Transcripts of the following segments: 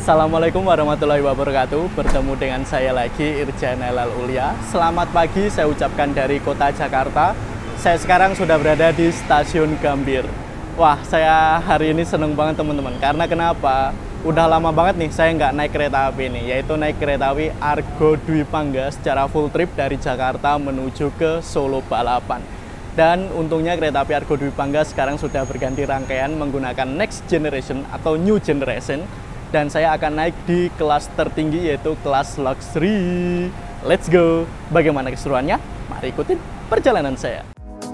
Assalamualaikum warahmatullahi wabarakatuh. Bertemu dengan saya lagi, Irjan Elal Ulia. Selamat pagi saya ucapkan dari kota Jakarta. Saya sekarang sudah berada di Stasiun Gambir. Wah, saya hari ini seneng banget teman-teman. Karena kenapa? Udah lama banget nih saya nggak naik kereta api ini, yaitu naik kereta api Argo Dwi Pangga secara full trip dari Jakarta menuju ke Solo Balapan. Dan untungnya kereta api Argo Dwi Pangga sekarang sudah berganti rangkaian menggunakan next generation atau new generation. Dan saya akan naik di kelas tertinggi yaitu kelas luxury. Let's go! Bagaimana keseruannya? Mari ikutin perjalanan saya.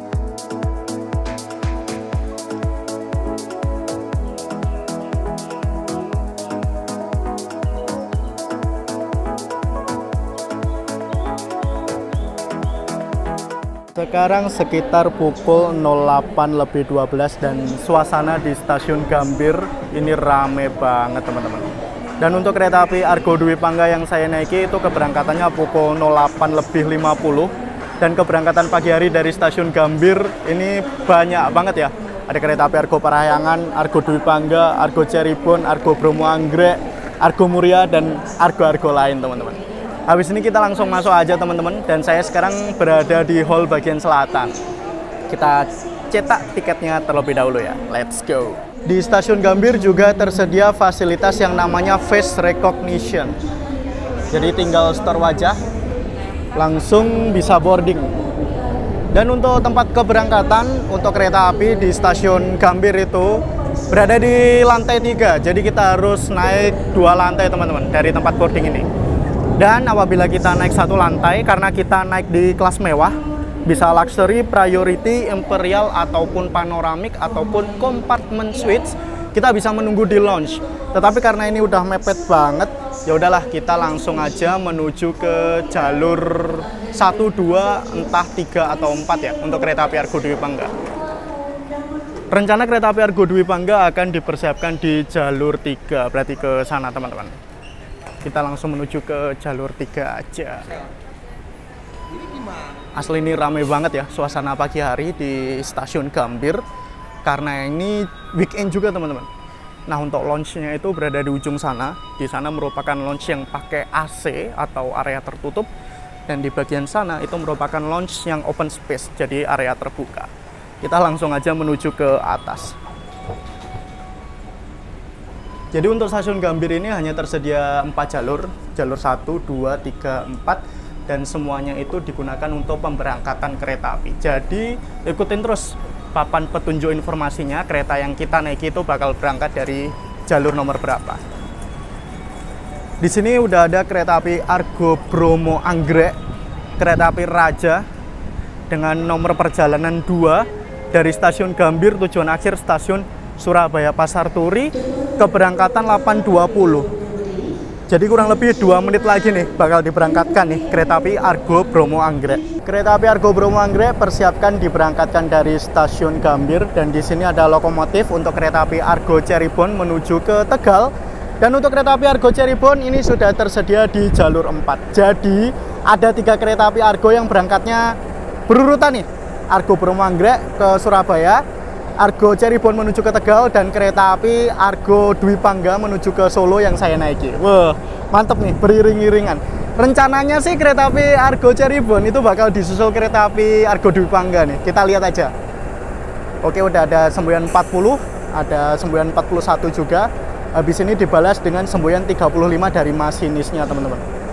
Sekarang sekitar pukul 08.12 dan suasana di Stasiun Gambir ini rame banget teman-teman. Dan untuk kereta api Argo Dwi Pangga yang saya naiki itu keberangkatannya pukul 08.50 dan keberangkatan pagi hari dari Stasiun Gambir ini banyak banget ya. Ada kereta api Argo Parahyangan, Argo Dwi Pangga, Argo Cirebon, Argo Bromo Anggrek, Argo Muria dan argo-argo lain teman-teman. Habis ini kita langsung masuk aja teman-teman, dan saya sekarang berada di hall bagian selatan. Kita cetak tiketnya terlebih dahulu ya. Let's go. Di Stasiun Gambir juga tersedia fasilitas yang namanya face recognition. Jadi tinggal store wajah, langsung bisa boarding. Dan untuk tempat keberangkatan untuk kereta api di Stasiun Gambir itu berada di lantai 3. Jadi kita harus naik 2 lantai teman-teman dari tempat boarding ini. Dan apabila kita naik 1 lantai, karena kita naik di kelas mewah, bisa luxury, priority, imperial, ataupun panoramik, ataupun compartment suites, kita bisa menunggu di lounge. Tetapi karena ini udah mepet banget, ya udahlah kita langsung aja menuju ke jalur 1, 2, entah 3 atau 4 ya, untuk kereta api Argo Dwi Pangga. Rencana kereta api Argo Dwi Pangga akan dipersiapkan di jalur 3, berarti ke sana teman-teman. Kita langsung menuju ke jalur 3 aja. Asli ini rame banget ya suasana pagi hari di Stasiun Gambir. Karena ini weekend juga teman-teman. Nah untuk lounge-nya itu berada di ujung sana. Di sana merupakan lounge yang pakai AC atau area tertutup. Dan di bagian sana itu merupakan lounge yang open space, jadi area terbuka. Kita langsung aja menuju ke atas. Jadi untuk Stasiun Gambir ini hanya tersedia 4 jalur, jalur 1, 2, 3, 4, dan semuanya itu digunakan untuk pemberangkatan kereta api. Jadi ikutin terus papan petunjuk informasinya, kereta yang kita naiki itu bakal berangkat dari jalur nomor berapa. Di sini udah ada kereta api Argo Bromo Anggrek, kereta api Raja, dengan nomor perjalanan 2 dari Stasiun Gambir, tujuan akhir Stasiun Surabaya Pasar Turi, keberangkatan 8.20. Jadi kurang lebih 2 menit lagi nih bakal diberangkatkan nih kereta api Argo Bromo Anggrek. Kereta api Argo Bromo Anggrek persiapkan diberangkatkan dari Stasiun Gambir, dan di sini ada lokomotif untuk kereta api Argo Cirebon menuju ke Tegal. Dan untuk kereta api Argo Cirebon ini sudah tersedia di jalur 4. Jadi ada 3 kereta api Argo yang berangkatnya berurutan nih. Argo Bromo Anggrek ke Surabaya, Argo Cirebon menuju ke Tegal, dan kereta api Argo Dwi Pangga menuju ke Solo yang saya naiki. Wah, mantep nih, beriring-iringan. Rencananya sih kereta api Argo Cirebon itu bakal disusul kereta api Argo Dwi Pangga nih. Kita lihat aja. Oke, udah ada semboyan 40, ada semboyan 41 juga. Habis ini dibalas dengan semboyan 35 dari masinisnya, teman-teman.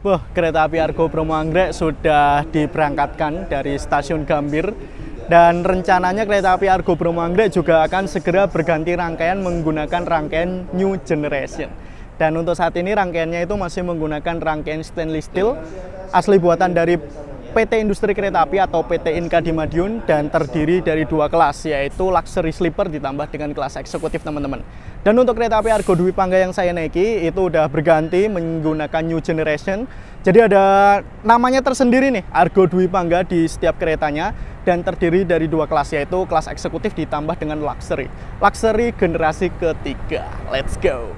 Wah, kereta api Argo Bromo Anggrek sudah diberangkatkan dari stasiun Gambir. Dan rencananya kereta api Argo Bromo Anggrek juga akan segera berganti rangkaian menggunakan rangkaian New Generation. Dan untuk saat ini rangkaiannya itu masih menggunakan rangkaian stainless steel asli buatan dari PT Industri Kereta Api atau PT Inka di Madiun, dan terdiri dari 2 kelas, yaitu luxury sleeper ditambah dengan kelas eksekutif, teman-teman. Dan untuk kereta api Argo Dwi Pangga yang saya naiki itu udah berganti menggunakan New Generation. Jadi ada namanya tersendiri nih, Argo Dwi Pangga di setiap keretanya, dan terdiri dari 2 kelas, yaitu kelas eksekutif ditambah dengan luxury. Luxury generasi ketiga. Let's go!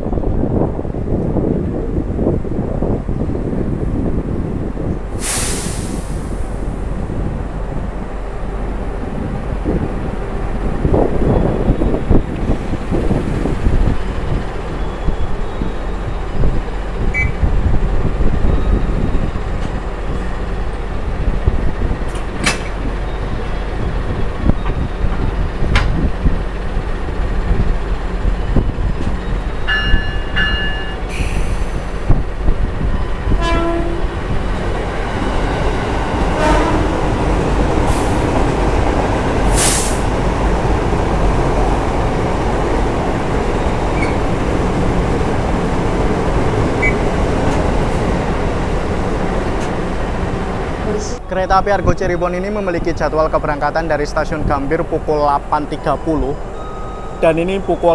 Kereta api Argo Cirebon ini memiliki jadwal keberangkatan dari stasiun Gambir pukul 8.30, dan ini pukul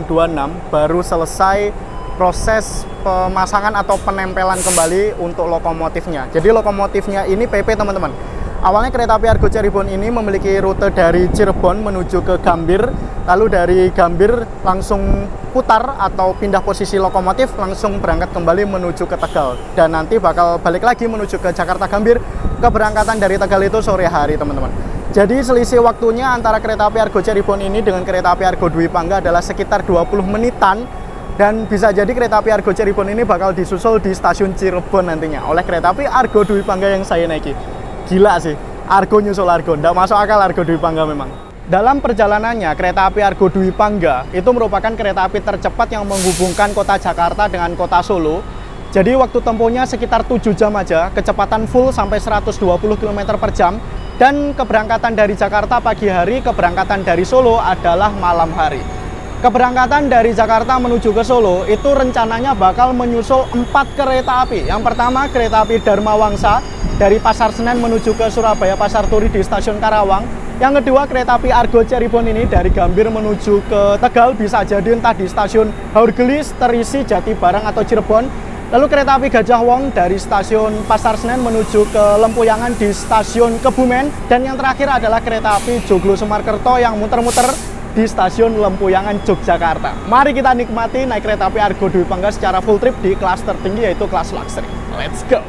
8.26 baru selesai proses pemasangan atau penempelan kembali untuk lokomotifnya. Jadi lokomotifnya ini PP, teman-teman. Awalnya kereta api Argo Cirebon ini memiliki rute dari Cirebon menuju ke Gambir, lalu dari Gambir langsung putar atau pindah posisi lokomotif langsung berangkat kembali menuju ke Tegal, dan nanti bakal balik lagi menuju ke Jakarta Gambir. Keberangkatan dari Tegal itu sore hari, teman-teman. Jadi selisih waktunya antara kereta api Argo Cirebon ini dengan kereta api Argo Dwi Pangga adalah sekitar 20 menitan, dan bisa jadi kereta api Argo Cirebon ini bakal disusul di stasiun Cirebon nantinya oleh kereta api Argo Dwi Pangga yang saya naiki. Gila sih, Argo nyusul Argo, nggak masuk akal Argo Dwi Pangga memang. Dalam perjalanannya, kereta api Argo Dwi Pangga itu merupakan kereta api tercepat yang menghubungkan kota Jakarta dengan kota Solo. Jadi waktu tempuhnya sekitar 7 jam aja, kecepatan full sampai 120 km per jam, dan keberangkatan dari Jakarta pagi hari, keberangkatan dari Solo adalah malam hari. Keberangkatan dari Jakarta menuju ke Solo itu rencananya bakal menyusul 4 kereta api. Yang pertama kereta api Dharma Wangsa dari Pasar Senen menuju ke Surabaya Pasar Turi di stasiun Karawang. Yang kedua kereta api Argo Cirebon ini dari Gambir menuju ke Tegal, bisa jadi entah di stasiun Haurgelis, Terisi, Jatibarang atau Cirebon. Lalu kereta api Gajah Wong dari stasiun Pasar Senen menuju ke Lempuyangan di stasiun Kebumen. Dan yang terakhir adalah kereta api Joglo Semarkerto yang muter-muter di stasiun Lempuyangan, Yogyakarta. Mari kita nikmati naik kereta api Argo Dwi Pangga secara full trip di kelas tertinggi, yaitu kelas luxury. Let's go!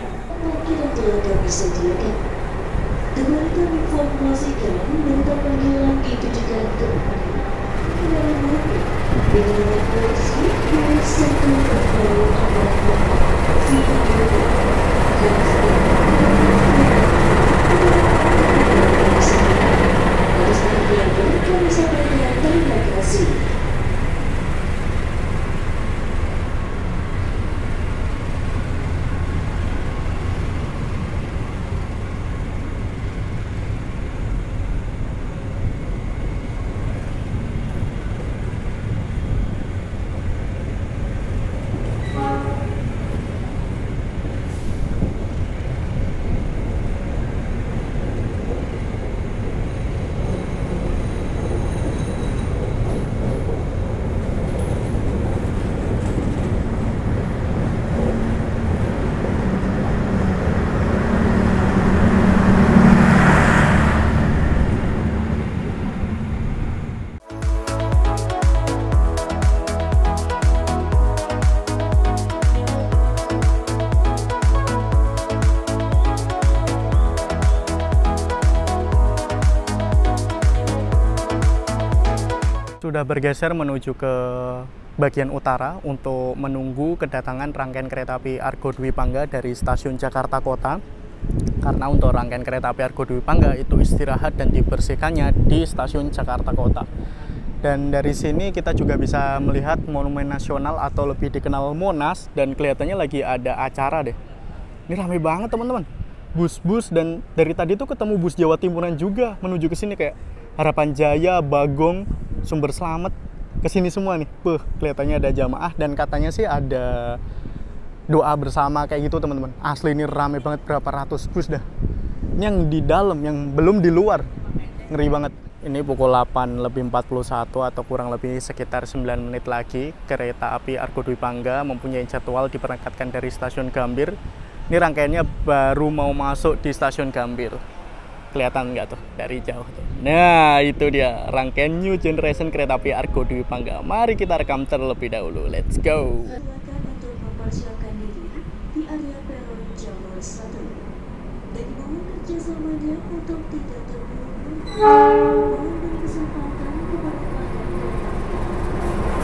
Dengarkan informasi dan minta panggilan ditujukan kepada dengan referensi dan serta terbaru terima kasih. Sudah bergeser menuju ke bagian utara untuk menunggu kedatangan rangkaian kereta api Argo Dwi Pangga dari stasiun Jakarta Kota. Karena untuk rangkaian kereta api Argo Dwi Pangga itu istirahat dan dibersihkannya di stasiun Jakarta Kota. Dan dari sini kita juga bisa melihat Monumen Nasional atau lebih dikenal Monas, dan kelihatannya lagi ada acara deh. Ini ramai banget teman-teman. Bus-bus, dan dari tadi tuh ketemu bus Jawa Timuran juga menuju ke sini, kayak Harapan Jaya, Bagong, Sumber Slamet, ke sini semua nih. Kelihatannya ada jamaah dan katanya sih ada doa bersama kayak gitu teman-teman. Asli ini ramai banget, berapa ratus bus dah. Ini yang di dalam, yang belum di luar. Ngeri banget. Ini pukul 8:41 atau kurang lebih sekitar 9 menit lagi. Kereta api Argo Dwi Pangga mempunyai jadwal diberangkatkan dari stasiun Gambir. Ini rangkaiannya baru mau masuk di stasiun Gambir. Kelihatan nggak tuh dari jauh tuh. Nah itu dia rangkaian New Generation kereta api Argo Dwi Pangga. Mari kita rekam terlebih dahulu. Let's go. Silakan untuk mempersiapkan diri di area peron jalur 1. Dan mohon kerjasamanya untuk tidak terburu-buru. Mohon beri kesempatan kepada pelanggan kereta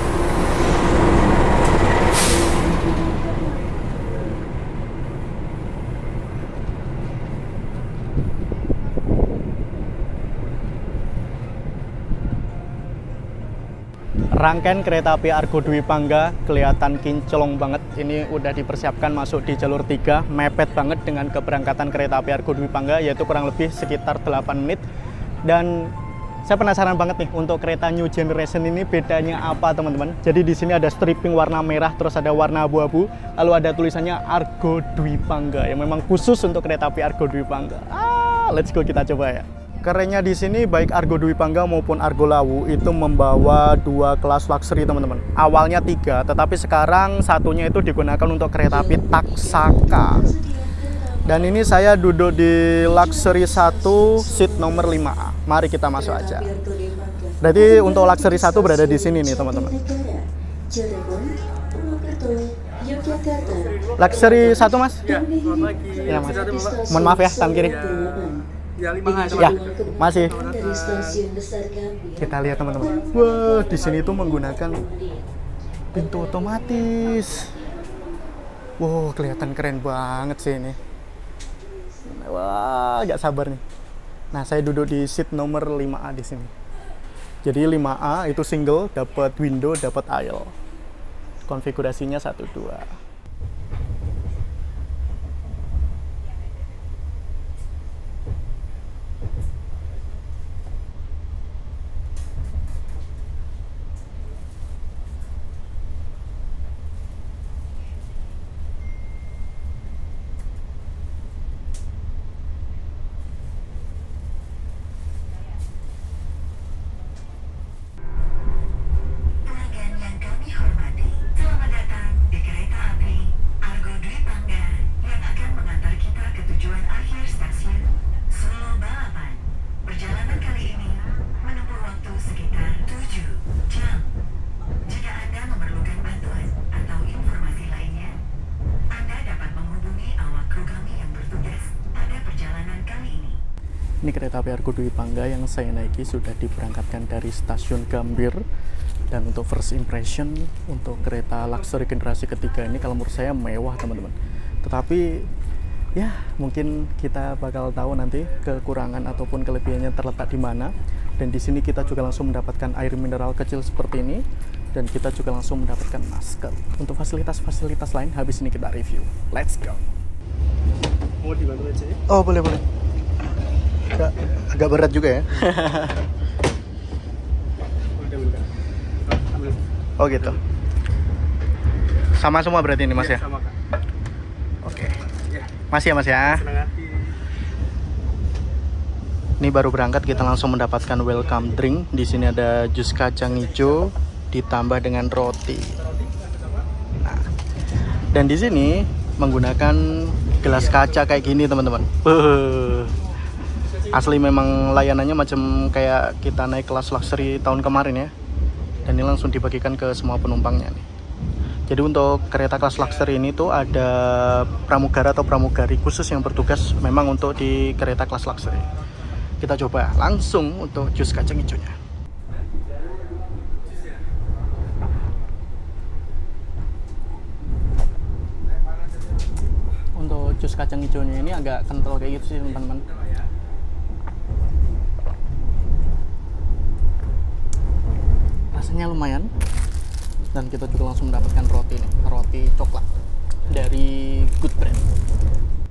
Rangkaian kereta api Argo Dwi Pangga kelihatan kinclong banget. Ini udah dipersiapkan masuk di jalur 3, mepet banget dengan keberangkatan kereta api Argo Dwi Pangga, yaitu kurang lebih sekitar 8 menit. Dan saya penasaran banget nih untuk kereta New Generation ini bedanya apa teman-teman. Jadi di sini ada stripping warna merah, terus ada warna abu-abu, lalu ada tulisannya Argo Dwi Pangga yang memang khusus untuk kereta api Argo Dwi Pangga. Let's go, kita coba ya. Kerennya di sini baik Argo Dwi Pangga maupun Argo Lawu itu membawa 2 kelas luxury teman-teman. Awalnya 3, tetapi sekarang satunya itu digunakan untuk kereta api Taksaka. Dan ini saya duduk di luxury 1 seat nomor 5A. Mari kita masuk aja. Berarti untuk luxury 1 berada di sini nih teman-teman. Luxury 1 mas? Ya, selamat pagi. Ya mas. Bisa ada, Bapak? Mohon maaf ya, tangan kiri. Ya, 5 Ya, masih. dari stasiun besar Gambir. Kita lihat teman-teman. Wah, di sini tuh menggunakan pintu otomatis. Wow, kelihatan keren banget sih ini. Wah, gak sabar nih. Nah, saya duduk di seat nomor 5A di sini. Jadi 5A itu single, dapat window, dapat aisle. Konfigurasinya 1-2. Ini kereta api Argo Dwi Pangga yang saya naiki sudah diberangkatkan dari stasiun Gambir. Dan untuk first impression untuk kereta luxury generasi ketiga ini kalau menurut saya mewah teman-teman. Tetapi ya mungkin kita bakal tahu nanti kekurangan ataupun kelebihannya terletak di mana. Dan di sini kita juga langsung mendapatkan air mineral kecil seperti ini. Dan kita juga langsung mendapatkan masker. Untuk fasilitas-fasilitas lain habis ini kita review. Let's go. Mau dibantu aja ya? Oh boleh. Agak berat juga ya. Udah. Ambil. Oh gitu. Sama semua berarti ini mas ya? Sama, Kak. Oke. Ya, Masih ya mas ya? senang hati. Ini baru berangkat kita langsung mendapatkan welcome drink. Di sini ada jus kacang hijau ditambah dengan roti. Nah, dan di sini menggunakan gelas kaca kayak gini teman-teman. Asli memang layanannya macam kayak kita naik kelas luxury tahun kemarin ya. Dan ini langsung dibagikan ke semua penumpangnya nih. Jadi untuk kereta kelas luxury ini tuh ada pramugara atau pramugari khusus yang bertugas memang untuk di kereta kelas luxury. Kita coba langsung untuk jus kacang hijaunya. Untuk jus kacang hijaunya ini agak kental kayak gitu sih teman-teman. Rasanya lumayan. Dan kita juga langsung mendapatkan roti nih, roti coklat dari Good Brand.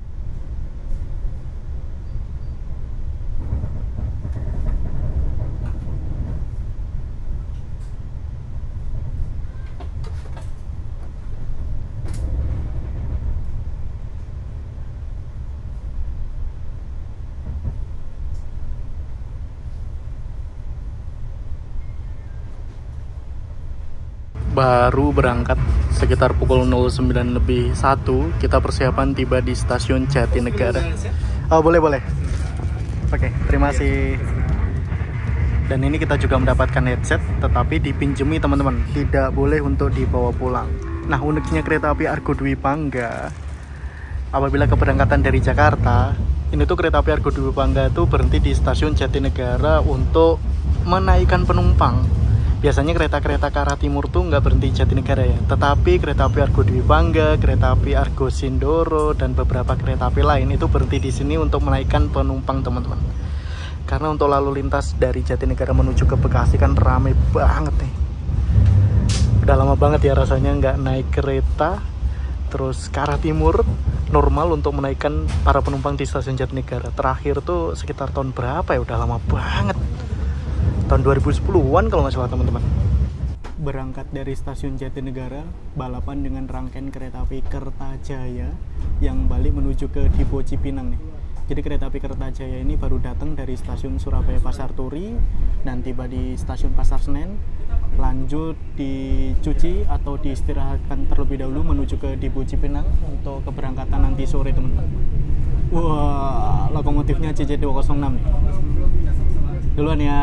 baru berangkat sekitar pukul 09.01. Kita persiapan tiba di stasiun Jatinegara. Oh, boleh. Oke, terima kasih. Dan ini kita juga mendapatkan headset, tetapi dipinjemi teman-teman, tidak boleh untuk dibawa pulang. Nah, uniknya kereta api Argo Dwi Pangga, apabila keberangkatan dari Jakarta, ini tuh kereta api Argo Dwi Pangga itu berhenti di stasiun Jatinegara untuk menaikkan penumpang. Biasanya kereta-kereta ke arah timur tuh nggak berhenti di Jatinegara ya, tetapi kereta api Argo Dwi Pangga, kereta api Argo Sindoro, dan beberapa kereta api lain itu berhenti di sini untuk menaikkan penumpang teman-teman. Karena untuk lalu lintas dari Jatinegara menuju ke Bekasi kan rame banget nih. Udah lama banget ya rasanya nggak naik kereta terus ke arah timur normal untuk menaikkan para penumpang di stasiun Jatinegara. Terakhir tuh sekitar tahun berapa ya, udah lama banget, tahun 2010-an kalau nggak salah teman-teman. Berangkat dari stasiun Jatinegara, balapan dengan rangkaian kereta api Kertajaya yang balik menuju ke Dipo Cipinang nih. Jadi kereta api Kertajaya ini baru datang dari stasiun Surabaya Pasar Turi dan tiba di stasiun Pasar Senen, lanjut dicuci atau diistirahatkan terlebih dahulu menuju ke Dipo Cipinang untuk keberangkatan nanti sore teman-teman. Wah, lokomotifnya CJ206 nih. Duluan ya.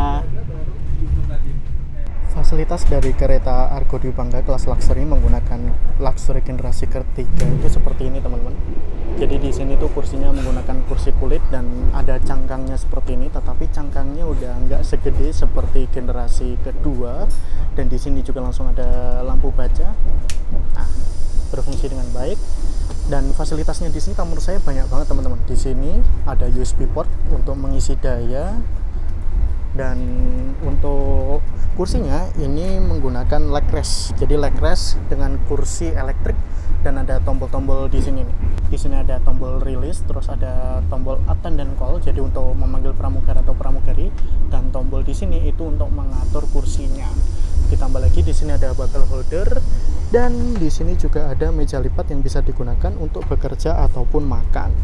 Fasilitas dari kereta Argo Dwi Pangga kelas luxury menggunakan luxury generasi ketiga itu seperti ini teman-teman. Jadi di sini tuh kursinya menggunakan kursi kulit dan ada cangkangnya seperti ini, tetapi cangkangnya udah nggak segede seperti generasi kedua. Dan di sini juga langsung ada lampu baca, nah, berfungsi dengan baik. Dan fasilitasnya di sini menurut saya banyak banget teman-teman. Di sini ada USB port untuk mengisi daya, dan untuk kursinya ini menggunakan leg rest. Jadi leg rest dengan kursi elektrik dan ada tombol-tombol di sini nih. Di sini ada tombol release, terus ada tombol attendant call, jadi untuk memanggil pramugari atau pramugari, dan tombol di sini itu untuk mengatur kursinya. Ditambah lagi di sini ada buckle holder, dan di sini juga ada meja lipat yang bisa digunakan untuk bekerja ataupun makan.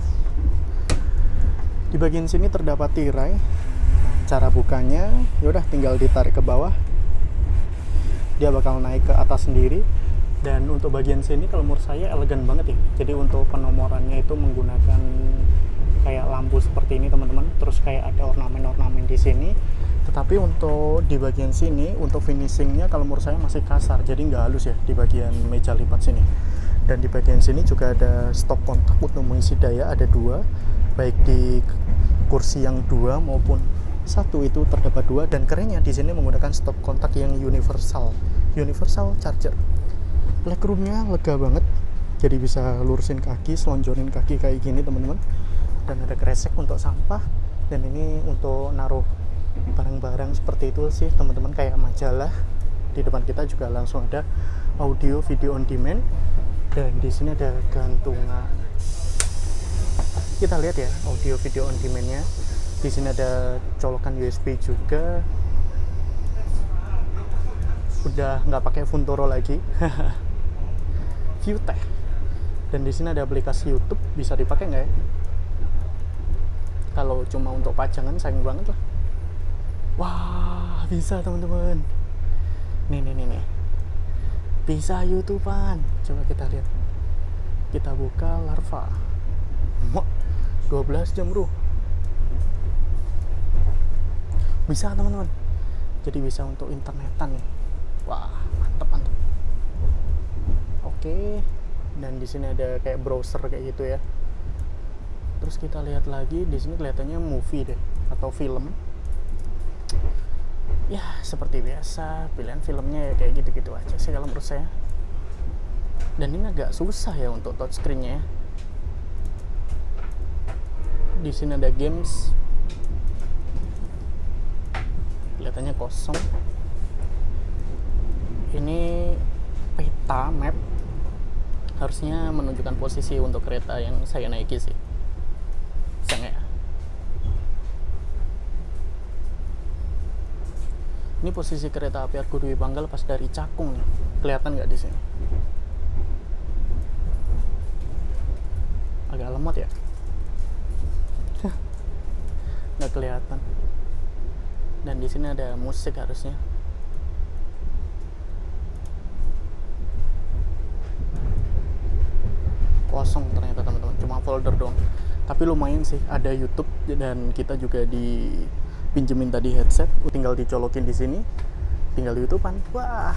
Di bagian sini terdapat tirai. Cara bukanya yaudah tinggal ditarik ke bawah, dia bakal naik ke atas sendiri. Dan untuk bagian sini kalau menurut saya elegan banget ya. Jadi untuk penomorannya itu menggunakan kayak lampu seperti ini teman-teman, terus kayak ada ornamen-ornamen di sini. Tetapi untuk di bagian sini untuk finishingnya kalau menurut saya masih kasar, jadi nggak halus ya di bagian meja lipat sini. Dan di bagian sini juga ada stop kontak untuk mengisi daya, ada dua, baik di kursi yang dua maupun satu itu terdapat dua. Dan kerennya di sini menggunakan stop kontak yang universal charger. Legroomnya lega banget, jadi bisa lurusin kaki, selonjorin kaki kayak gini teman-teman. Dan ada kresek untuk sampah, dan ini untuk naruh barang-barang seperti itu sih teman-teman, kayak majalah. Di depan kita juga langsung ada audio video on demand, dan di sini ada gantungan. Kita lihat ya audio video on demand-nya. Di sini ada colokan USB juga. Udah nggak pakai Funtoro lagi. ViewTech. Dan di sini ada aplikasi YouTube, bisa dipakai nggak ya? Kalau cuma untuk pajangan sayang banget lah. Wah, bisa teman-teman. Nih. Bisa YouTubean. Coba kita lihat. Kita buka Larva. 12 jam bro. Bisa teman-teman. Jadi bisa untuk internetan nih. Wah, mantap. Oke. Dan di sini ada kayak browser kayak gitu ya. Terus kita lihat lagi, di sini kelihatannya movie deh atau film. Ya, seperti biasa, pilihan filmnya ya kayak gitu-gitu aja sih kalau menurut saya. Dan ini agak susah ya untuk touchscreen-nya ya. Di sini ada games. Kelihatannya kosong. Ini peta map, harusnya menunjukkan posisi untuk kereta yang saya naiki sih. Bisa nggak ya? Ini posisi kereta api Argo Dwi Pangga lepas dari Cakung nih. Kelihatan nggak di sini? Agak lemot ya. Nggak kelihatan. Dan di sini ada musik harusnya. kosong ternyata teman-teman, cuma folder doang. Tapi lumayan sih, ada YouTube dan kita juga dipinjemin tadi headset, tinggal dicolokin di sini, tinggal YouTubean. Wah,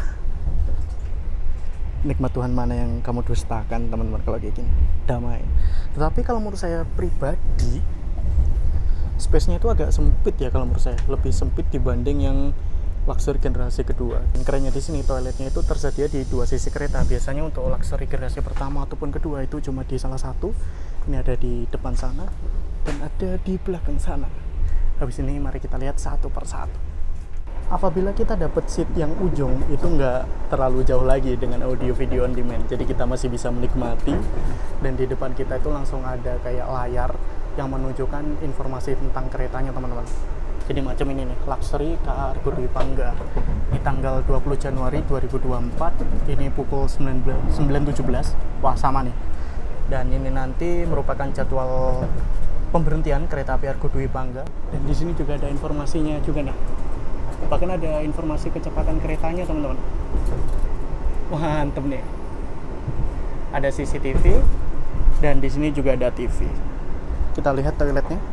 nikmat Tuhan mana yang kamu dustakan teman-teman kalau kayak gini, damai. Tetapi kalau menurut saya pribadi, space-nya itu agak sempit ya kalau menurut saya, lebih sempit dibanding yang luxury generasi kedua. Dan kerennya di sini toiletnya itu tersedia di dua sisi kereta. Biasanya untuk luxury generasi pertama ataupun kedua itu cuma di salah satu. Ini ada di depan sana dan ada di belakang sana. Habis ini mari kita lihat satu per satu. Apabila kita dapat seat yang ujung itu nggak terlalu jauh lagi dengan audio video on demand, jadi kita masih bisa menikmati. Dan di depan kita itu langsung ada kayak layar yang menunjukkan informasi tentang keretanya teman-teman. Jadi macam ini nih, Luxury KA Argo Dwi Pangga. Ini tanggal 20 Januari 2024, ini pukul 9.17. Wah, sama nih. Dan ini nanti merupakan jadwal pemberhentian kereta api Argo Dwi Pangga. Dan di sini juga ada informasinya juga nih. Bahkan ada informasi kecepatan keretanya, teman-teman. Wah, mantep nih. Ada CCTV dan di sini juga ada TV. Kita lihat toiletnya.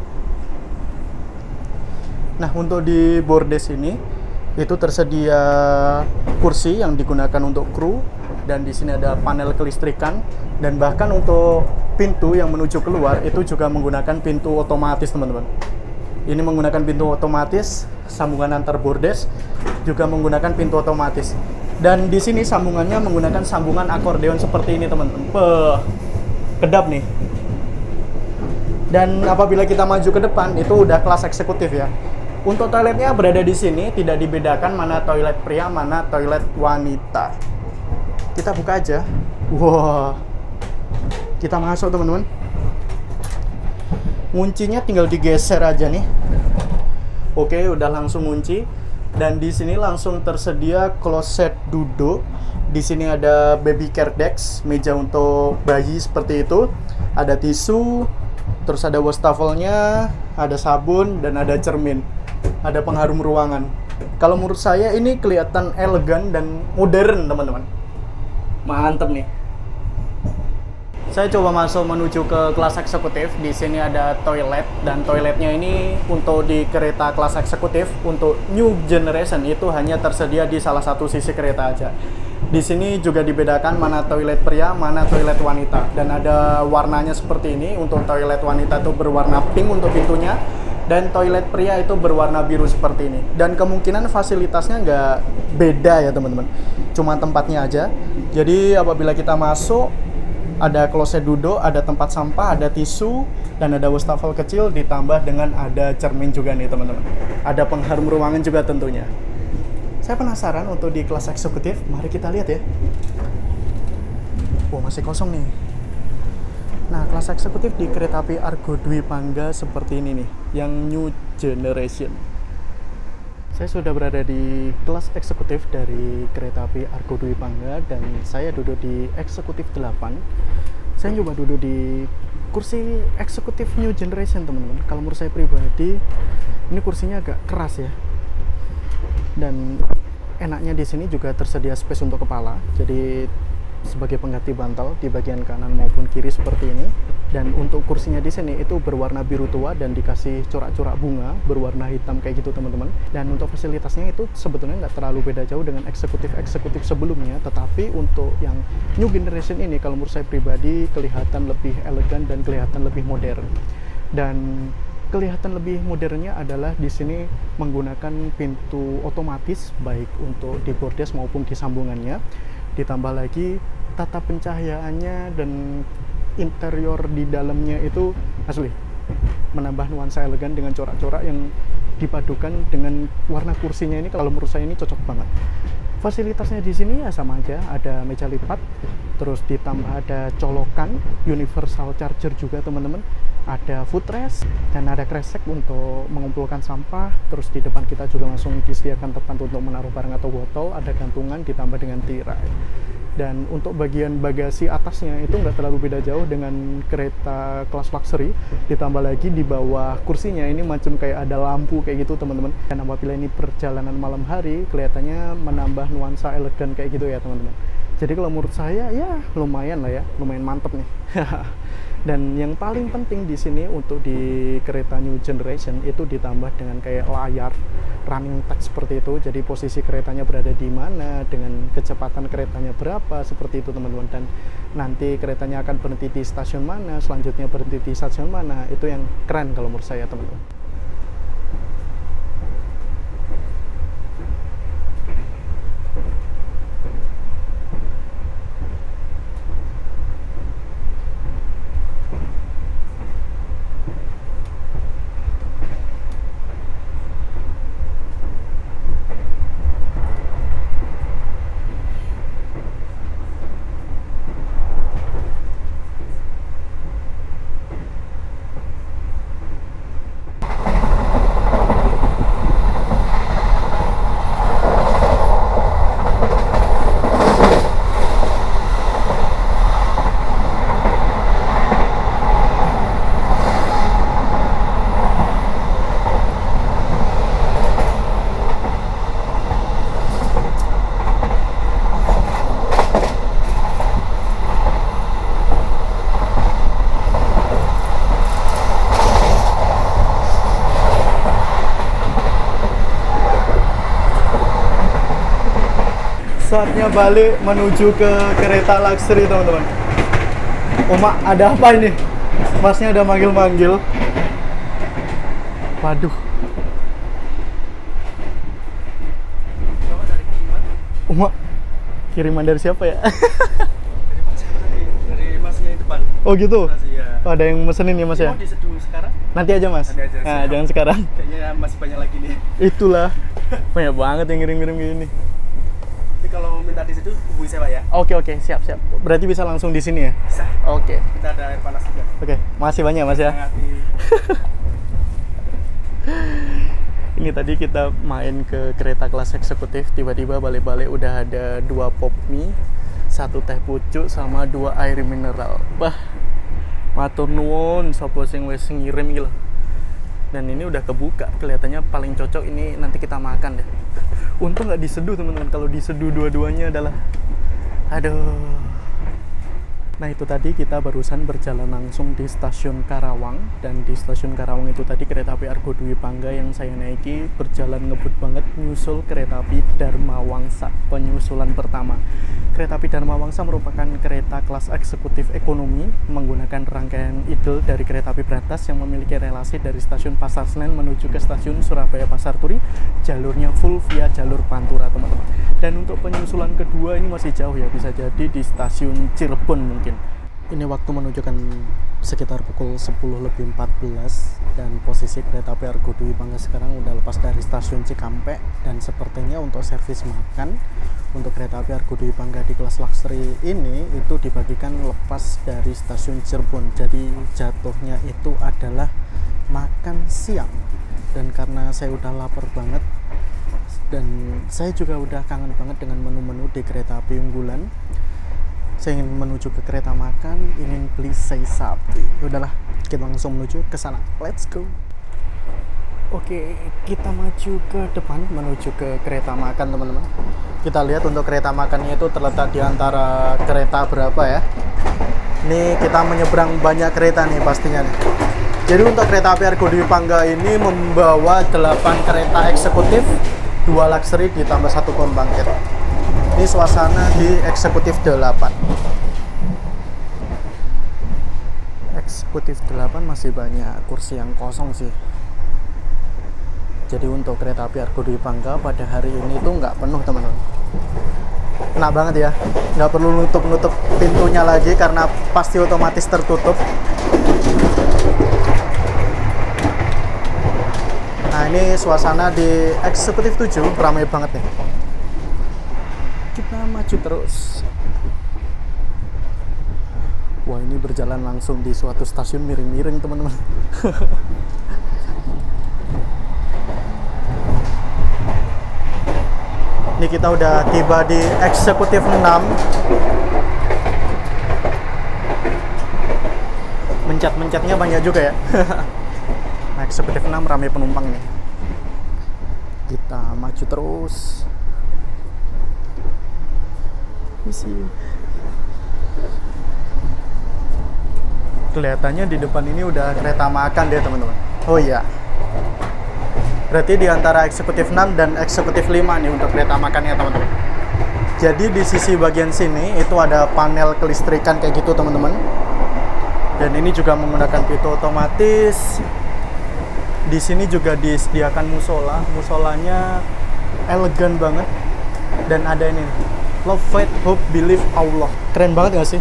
Nah, untuk di bordes ini itu tersedia kursi yang digunakan untuk kru, dan di sini ada panel kelistrikan, dan bahkan untuk pintu yang menuju keluar itu juga menggunakan pintu otomatis teman-teman. Ini menggunakan pintu otomatis, sambungan antar bordes juga menggunakan pintu otomatis. Dan di sini sambungannya menggunakan sambungan akordeon seperti ini teman-teman. Kedap nih. Dan apabila kita maju ke depan itu udah kelas eksekutif ya. Untuk toiletnya berada di sini, tidak dibedakan mana toilet pria, mana toilet wanita. Kita buka aja. Wow. Kita masuk teman-teman. Kuncinya tinggal digeser aja nih. Oke, udah langsung kunci. Dan di sini langsung tersedia kloset duduk. Di sini ada baby care desk, meja untuk bayi seperti itu. Ada tisu, terus ada wastafelnya, ada sabun, dan ada cermin. Ada pengharum ruangan. Kalau menurut saya ini kelihatan elegan dan modern teman-teman. Mantep nih. Saya coba masuk menuju ke kelas eksekutif. Di sini ada toilet, dan toiletnya ini untuk di kereta kelas eksekutif untuk new generation itu hanya tersedia di salah satu sisi kereta aja. Di sini juga dibedakan mana toilet pria, mana toilet wanita, dan ada warnanya seperti ini. Untuk toilet wanita itu berwarna pink untuk pintunya, dan toilet pria itu berwarna biru seperti ini. Dan kemungkinan fasilitasnya nggak beda ya teman-teman, cuma tempatnya aja. Jadi apabila kita masuk, ada kloset duduk, ada tempat sampah, ada tisu, dan ada wastafel kecil, ditambah dengan ada cermin juga nih teman-teman. Ada pengharum ruangan juga tentunya. Saya penasaran untuk di kelas eksekutif, mari kita lihat ya. Oh, masih kosong nih. Nah, kelas eksekutif di kereta api Argo Dwi Pangga seperti ini nih, yang new generation. Saya sudah berada di kelas eksekutif dari kereta api Argo Dwi Pangga, dan saya duduk di eksekutif 8. Saya coba duduk di kursi eksekutif new generation teman-teman. Kalau menurut saya pribadi, ini kursinya agak keras ya. Dan enaknya di sini juga tersedia space untuk kepala. Jadi sebagai pengganti bantal di bagian kanan maupun kiri seperti ini. Dan untuk kursinya di sini itu berwarna biru tua dan dikasih corak-corak bunga berwarna hitam kayak gitu teman-teman. Dan untuk fasilitasnya itu sebetulnya nggak terlalu beda jauh dengan eksekutif sebelumnya, tetapi untuk yang new generation ini kalau menurut saya pribadi kelihatan lebih elegan dan kelihatan lebih modern. Dan kelihatan lebih modernnya adalah di sini menggunakan pintu otomatis baik untuk di bordes maupun di sambungannya. Ditambah lagi tata pencahayaannya dan interior di dalamnya itu asli menambah nuansa elegan dengan corak-corak yang dipadukan dengan warna kursinya ini. Kalau menurut saya ini cocok banget. Fasilitasnya di sini ya sama aja, ada meja lipat, terus ditambah ada colokan universal charger juga teman-teman, ada footrest, dan ada kresek untuk mengumpulkan sampah. Terus di depan kita juga langsung disediakan tempat untuk menaruh barang atau botol, ada gantungan ditambah dengan tirai. Dan untuk bagian bagasi atasnya itu nggak terlalu beda jauh dengan kereta kelas luxury. Ditambah lagi di bawah kursinya ini macam kayak ada lampu kayak gitu teman-teman. Dan apabila ini perjalanan malam hari, kelihatannya menambah nuansa elegan kayak gitu ya teman-teman. Jadi kalau menurut saya ya lumayan lah ya, lumayan mantep nih. Dan yang paling penting di sini untuk di kereta New Generation itu ditambah dengan kayak layar running text seperti itu. Jadi posisi keretanya berada di mana, dengan kecepatan keretanya berapa, seperti itu teman-teman. Dan nanti keretanya akan berhenti di stasiun mana, selanjutnya berhenti di stasiun mana. Itu yang keren kalau menurut saya teman-teman. Saatnya balik menuju ke kereta luxury teman-teman. Oma, ada apa ini? Masnya ada manggil-manggil. Waduh. Oma, kiriman dari siapa ya? Dari masnya yang depan. Oh gitu? Ya. Oh, ada yang mesenin ya mas ya? Mau diseduh sekarang? Nanti aja mas. Nanti aja, Nah, siap. jangan sekarang. Kayaknya masih banyak lagi nih. Itulah. Banyak banget yang ngirim-ngirim gini. Jadi kalau minta diseduh hubungi saya Pak ya. Oke, siap. Berarti bisa langsung di sini ya? Bisa. Oke. Kita ada air panas juga. Oke, makasih banyak mas ya. Sangat Ini tadi kita main ke kereta kelas eksekutif, tiba-tiba balik-balik udah ada 2 pop mie, 1 teh pucuk sama 2 air mineral. Bah, matur nuwun sapa sing wis ngirim iki lho. Dan ini udah kebuka, kelihatannya paling cocok ini nanti kita makan deh. Untung nggak diseduh teman-teman, kalau diseduh dua-duanya adalah aduh. Nah itu tadi kita barusan berjalan langsung di stasiun Karawang. Dan di stasiun Karawang itu tadi kereta api Argo Dwi Pangga yang saya naiki berjalan ngebut banget nyusul kereta api Dharma Wangsa penyusulan pertama. Kereta api Dharma Wangsa merupakan kereta kelas eksekutif ekonomi menggunakan rangkaian idel dari kereta api berantas yang memiliki relasi dari stasiun Pasar Senen menuju ke stasiun Surabaya Pasar Turi. Jalurnya full via jalur Pantura teman-teman. Dan untuk penyusulan kedua ini masih jauh ya, bisa jadi di stasiun Cirebon mungkin. Ini waktu menunjukkan sekitar pukul 10:14 dan posisi kereta api Argo Dwi Pangga sekarang udah lepas dari stasiun Cikampek. Dan sepertinya untuk servis makan untuk kereta api Argo Dwi Pangga di kelas luxury ini itu dibagikan lepas dari stasiun Cirebon. Jadi jatuhnya itu adalah makan siang. Dan karena saya udah lapar banget dan saya juga udah kangen banget dengan menu-menu di kereta api unggulan, saya ingin menuju ke kereta makan, ingin beli sei sapi. Udahlah, kita langsung menuju ke sana. Let's go. Oke, kita maju ke depan menuju ke kereta makan teman-teman. Kita lihat untuk kereta makannya itu terletak di antara kereta berapa ya. Ini kita menyeberang banyak kereta nih pastinya nih. Jadi untuk kereta api Argo Dwi Pangga ini membawa 8 kereta eksekutif, 2 luxury ditambah 1 pembangkit. Ini suasana di eksekutif 8. Eksekutif 8 masih banyak kursi yang kosong sih. Jadi untuk kereta api Argo Dwi Pangga pada hari ini tuh nggak penuh teman-teman. Enak banget ya, nggak perlu nutup-nutup pintunya lagi karena pasti otomatis tertutup. Nah ini suasana di eksekutif 7 ramai banget nih. Kita maju terus. Wah ini berjalan langsung di suatu stasiun miring-miring teman-teman. Ini kita udah tiba di eksekutif 6. Mencet-mencetnya banyak juga ya. Nah, eksekutif 6 ramai penumpang nih. Kita maju terus. Misi. Kelihatannya di depan ini udah kereta makan deh teman-teman. Oh iya. Berarti di antara eksekutif 6 dan eksekutif 5 nih untuk kereta makannya teman-teman. Jadi di sisi bagian sini itu ada panel kelistrikan kayak gitu teman-teman. Dan ini juga menggunakan pintu otomatis. Di sini juga disediakan musola. Musolanya elegan banget. Dan ada ini, Love, Faith, Hope, Believe, Allah. Keren banget gak sih?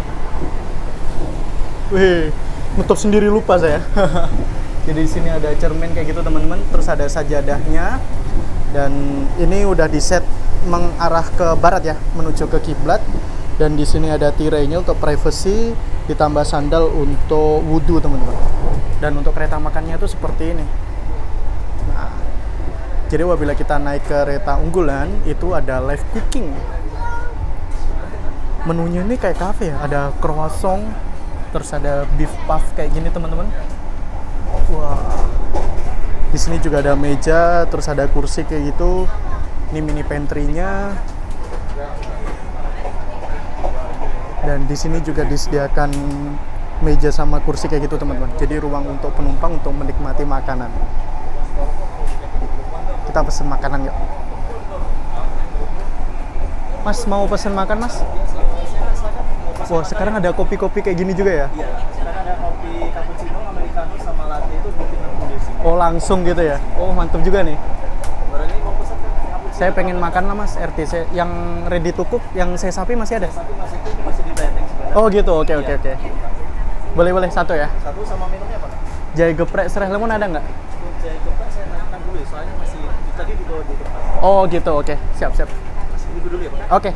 Wih, nutup sendiri lupa saya. Jadi di sini ada cermin kayak gitu teman-teman. Terus ada sajadahnya. Dan ini udah di set mengarah ke barat ya, menuju ke kiblat. Dan di sini ada tirainya untuk privacy, ditambah sandal untuk wudhu teman-teman. Dan untuk kereta makannya tuh seperti ini. Nah, jadi apabila kita naik kereta unggulan itu ada live cooking. Menunya ini kayak cafe ya, ada croissant, terus ada beef puff kayak gini teman-teman. Wah, di sini juga ada meja, terus ada kursi kayak gitu. Ini mini pantry-nya. Dan di sini juga disediakan meja sama kursi kayak gitu teman-teman. Jadi ruang untuk penumpang untuk menikmati makanan. Kita pesen makanan yuk. Mas mau pesen makan mas? Wah sekarang ada kopi-kopi kayak gini juga ya? Iya, sekarang ada kopi cappuccino, americano, sama latte itu di sini. Oh langsung gitu ya? Oh mantap juga nih. Baru ini mau pesen cappuccino. Saya pengen makan lah mas RTC. Yang ready to cook, yang saya sapi masih ada? Tapi masih di blending sebenarnya. Oh gitu, oke. Boleh satu ya? Satu sama minumnya apa? Jahe geprek serai lemon ada nggak? Untuk jahe geprek saya nantikan dulu ya, soalnya masih tadi di depan. Oh gitu, oke. Siap. Masih duduk dulu ya Pak? Oke.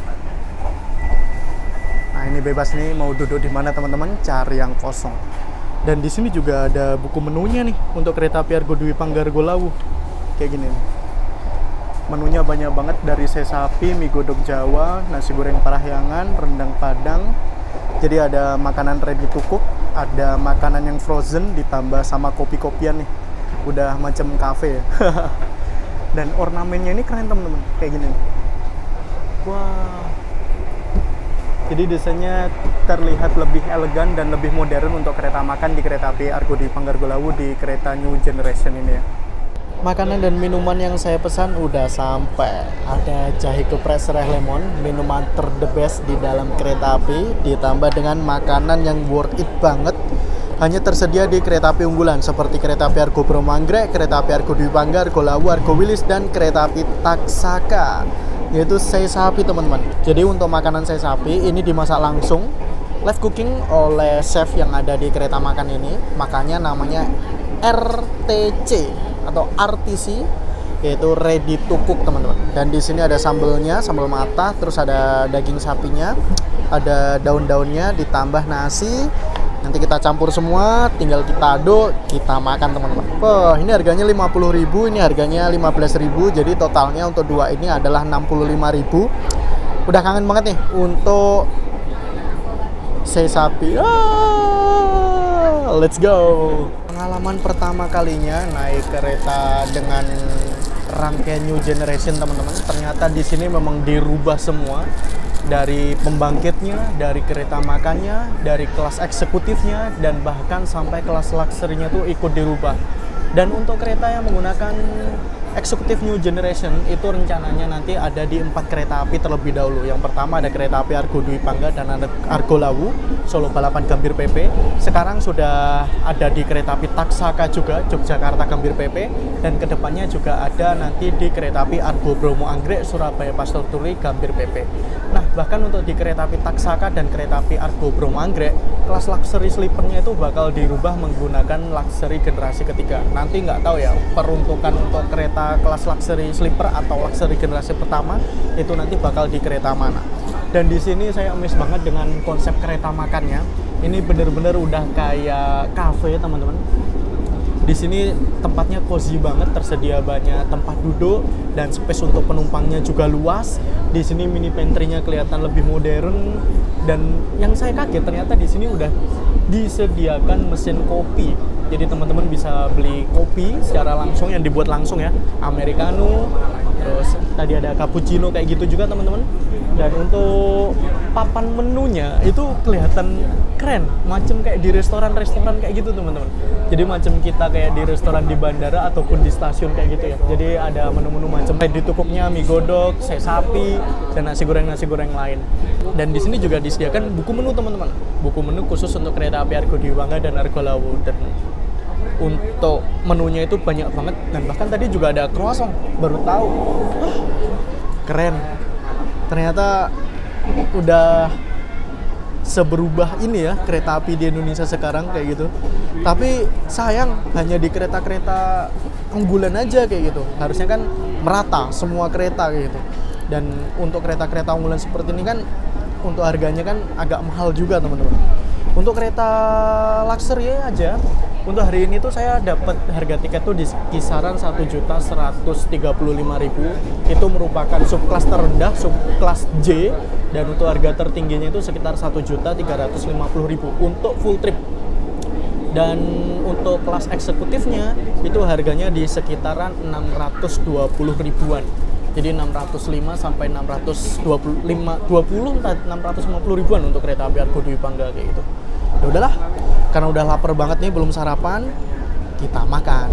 Nah ini bebas nih mau duduk di mana teman-teman, cari yang kosong. Dan di sini juga ada buku menunya nih untuk kereta api Argo Dwi Panggar Golawu. Kayak gini nih. Menunya banyak banget dari sapi, mie godok Jawa, nasi goreng parahyangan, rendang Padang. Jadi ada makanan ready to cook, ada makanan yang frozen ditambah sama kopi-kopian nih. Udah macam cafe ya. Dan ornamennya ini keren teman-teman, kayak gini nih. Wah. Jadi desainnya terlihat lebih elegan dan lebih modern untuk kereta makan di kereta api Argo Dwi Panggar Golawu di kereta New Generation ini ya. Makanan dan minuman yang saya pesan udah sampai. Ada jahe geprek serai lemon, minuman the best di dalam kereta api, ditambah dengan makanan yang worth it banget. Hanya tersedia di kereta api unggulan seperti kereta api Argo Bromo Anggrek, kereta api Argo Dwi Panggar Golawu, Argo Wilis, dan kereta api Taksaka, yaitu sei sapi teman-teman. Jadi untuk makanan sei sapi ini dimasak langsung, live cooking oleh chef yang ada di kereta makan ini. Makanya namanya RTC atau RTC, yaitu ready to cook teman-teman. Dan di sini ada sambelnya, sambal matah, terus ada daging sapinya, ada daun-daunnya, ditambah nasi. Nanti kita campur semua, tinggal kita aduk, kita makan teman-teman. Wah, ini harganya 50.000, ini harganya 15.000. Jadi totalnya untuk dua ini adalah 65.000. Udah kangen banget nih untuk sei sapi. Let's go. Pengalaman pertama kalinya naik kereta dengan rangkaian New Generation teman-teman. Ternyata di sini memang dirubah semua. Dari pembangkitnya, dari kereta makannya, dari kelas eksekutifnya, dan bahkan sampai kelas luxury-nya tuh ikut dirubah. Dan untuk kereta yang menggunakan eksekutif New Generation itu rencananya nanti ada di 4 kereta api terlebih dahulu. Yang pertama ada kereta api Argo Dwi Panggar dan Argo Lawu, Solo Balapan Gambir PP. Sekarang sudah ada di kereta api Taksaka juga, Yogyakarta Gambir PP. Dan kedepannya juga ada nanti di kereta api Argo Bromo Anggrek, Surabaya Pasteur Turi Gambir PP. Nah bahkan untuk di kereta api Taksaka dan kereta api Argo Bromo Anggrek, kelas luxury sleepernya itu bakal dirubah menggunakan luxury generasi ketiga. Nanti nggak tahu ya peruntukan untuk kereta kelas luxury sleeper atau luxury generasi pertama itu nanti bakal di kereta mana. Dan di sini saya amazed banget dengan konsep kereta makannya. Ini bener-bener udah kayak cafe teman-teman. Di sini tempatnya cozy banget, tersedia banyak tempat duduk dan space untuk penumpangnya juga luas. Di sini mini pantry-nya kelihatan lebih modern, dan yang saya kaget ternyata di sini udah disediakan mesin kopi. Jadi teman-teman bisa beli kopi secara langsung yang dibuat langsung ya, americano, Terus tadi ada cappuccino kayak gitu juga teman-teman. Dan untuk papan menunya itu kelihatan keren, macam kayak di restoran-restoran kayak gitu teman-teman. Jadi macam kita kayak di restoran di bandara ataupun di stasiun kayak gitu ya. Jadi ada menu-menu macam kayak di tukuknya mie godok, sapi, dan nasi goreng lain. Dan di sini juga disediakan buku menu teman-teman. Buku menu khusus untuk kereta api Argo Dwi Pangga dan Argo Lawu. Dan untuk menunya itu banyak banget, dan bahkan tadi juga ada croissant, baru tahu. Keren, ternyata udah seberubah ini ya kereta api di Indonesia sekarang kayak gitu. Tapi sayang hanya di kereta-kereta unggulan aja kayak gitu, harusnya kan merata semua kereta kayak gitu. Dan untuk kereta-kereta unggulan seperti ini kan untuk harganya kan agak mahal juga teman-teman. Untuk kereta luxury aja, untuk hari ini tuh saya dapat harga tiket tuh di kisaran 1.135.000. Itu merupakan subkelas terendah, subkelas J, dan untuk harga tertingginya itu sekitar 1.350.000 untuk full trip. Dan untuk kelas eksekutifnya itu harganya di sekitaran 620 ribuan. Jadi 605 sampai 650 ribuan untuk kereta api Argo Dwi Pangga kayak gitu. Ya udahlah, karena udah lapar banget nih, belum sarapan, kita makan.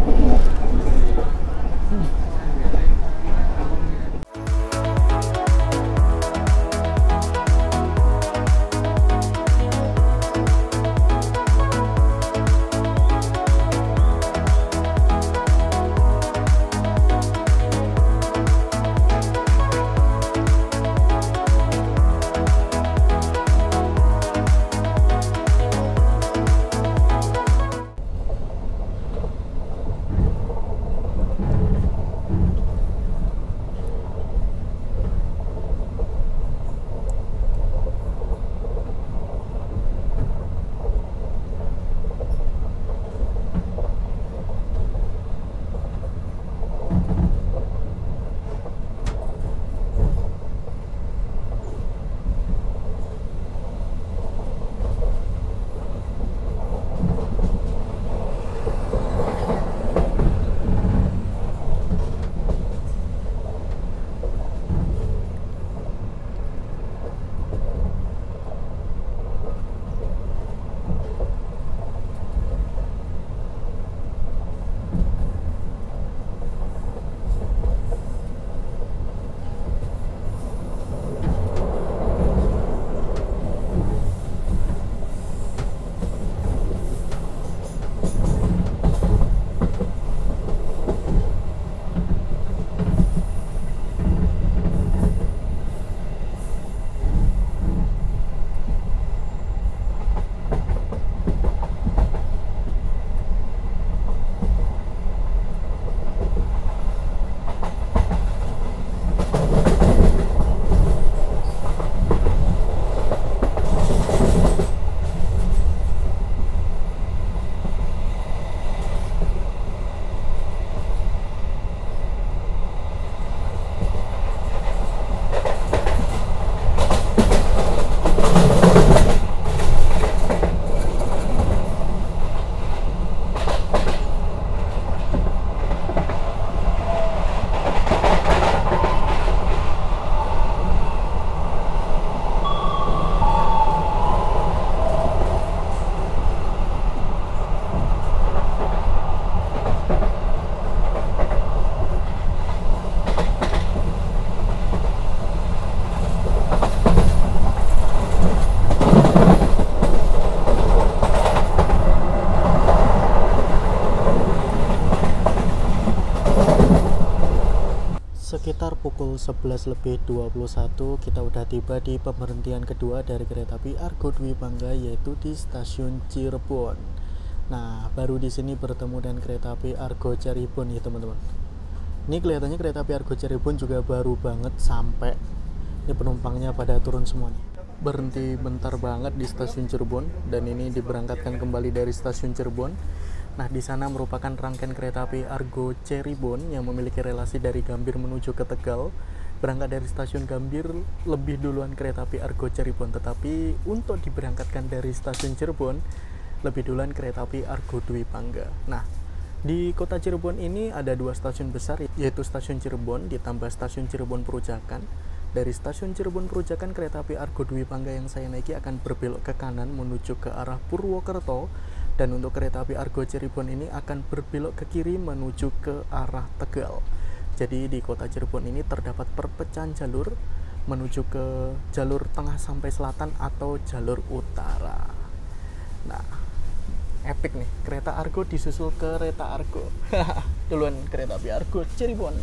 Sekitar pukul 11.21 kita udah tiba di pemberhentian kedua dari kereta api Argo Dwi Pangga, yaitu di stasiun Cirebon. Nah, baru di sini bertemu dengan kereta api Argo Cirebon ya teman-teman. Ini kelihatannya kereta api Argo Cirebon juga baru banget sampai. Ini penumpangnya pada turun semua nih. Berhenti bentar banget di stasiun Cirebon, dan ini diberangkatkan kembali dari stasiun Cirebon. Nah, di sana merupakan rangkaian kereta api Argo Cirebon yang memiliki relasi dari Gambir menuju ke Tegal. Berangkat dari stasiun Gambir lebih duluan kereta api Argo Cirebon, tetapi untuk diberangkatkan dari stasiun Cirebon lebih duluan kereta api Argo Dwi Pangga. Nah, Di kota Cirebon ini ada 2 stasiun besar, yaitu stasiun Cirebon ditambah stasiun Cirebon Perujakan. Dari stasiun Cirebon Perujakan, kereta api Argo Dwi Pangga yang saya naiki akan berbelok ke kanan menuju ke arah Purwokerto. Dan untuk kereta api Argo Cirebon ini akan berbelok ke kiri menuju ke arah Tegal. Jadi di kota Cirebon ini terdapat perpecahan jalur menuju ke jalur tengah sampai selatan atau jalur utara. Nah, epic nih, kereta Argo disusul kereta Argo. Duluan kereta api Argo Cirebon.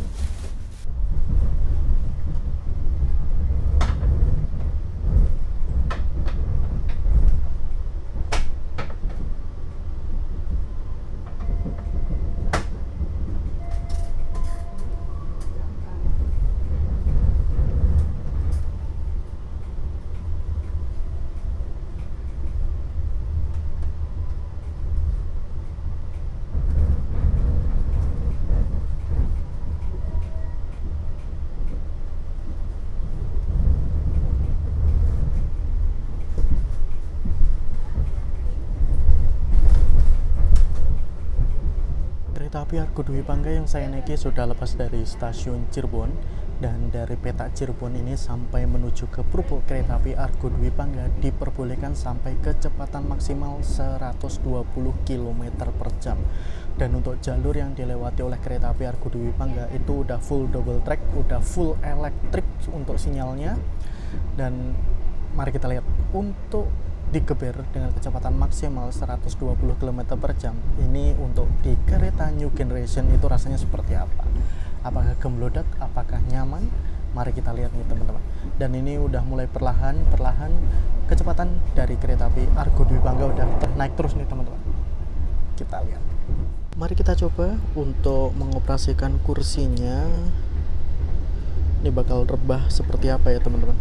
Kereta api Argo Dwi Pangga yang saya naiki sudah lepas dari stasiun Cirebon, dan dari petak Cirebon ini sampai menuju ke Purwo, kereta api Argo Dwi Pangga diperbolehkan sampai kecepatan maksimal 120 km per jam. Dan untuk jalur yang dilewati oleh kereta api Argo Dwi Pangga itu udah full double track, udah full elektrik untuk sinyalnya. Dan mari kita lihat untuk digeber dengan kecepatan maksimal 120 km per jam. Ini untuk di kereta new generation itu rasanya seperti apa? Apakah gemblodak? Apakah nyaman? Mari kita lihat nih teman-teman. Dan ini udah mulai perlahan kecepatan dari kereta api Argo Dwi Pangga udah naik terus nih teman-teman. Kita lihat. Mari kita coba untuk mengoperasikan kursinya. Ini bakal rebah seperti apa ya teman-teman?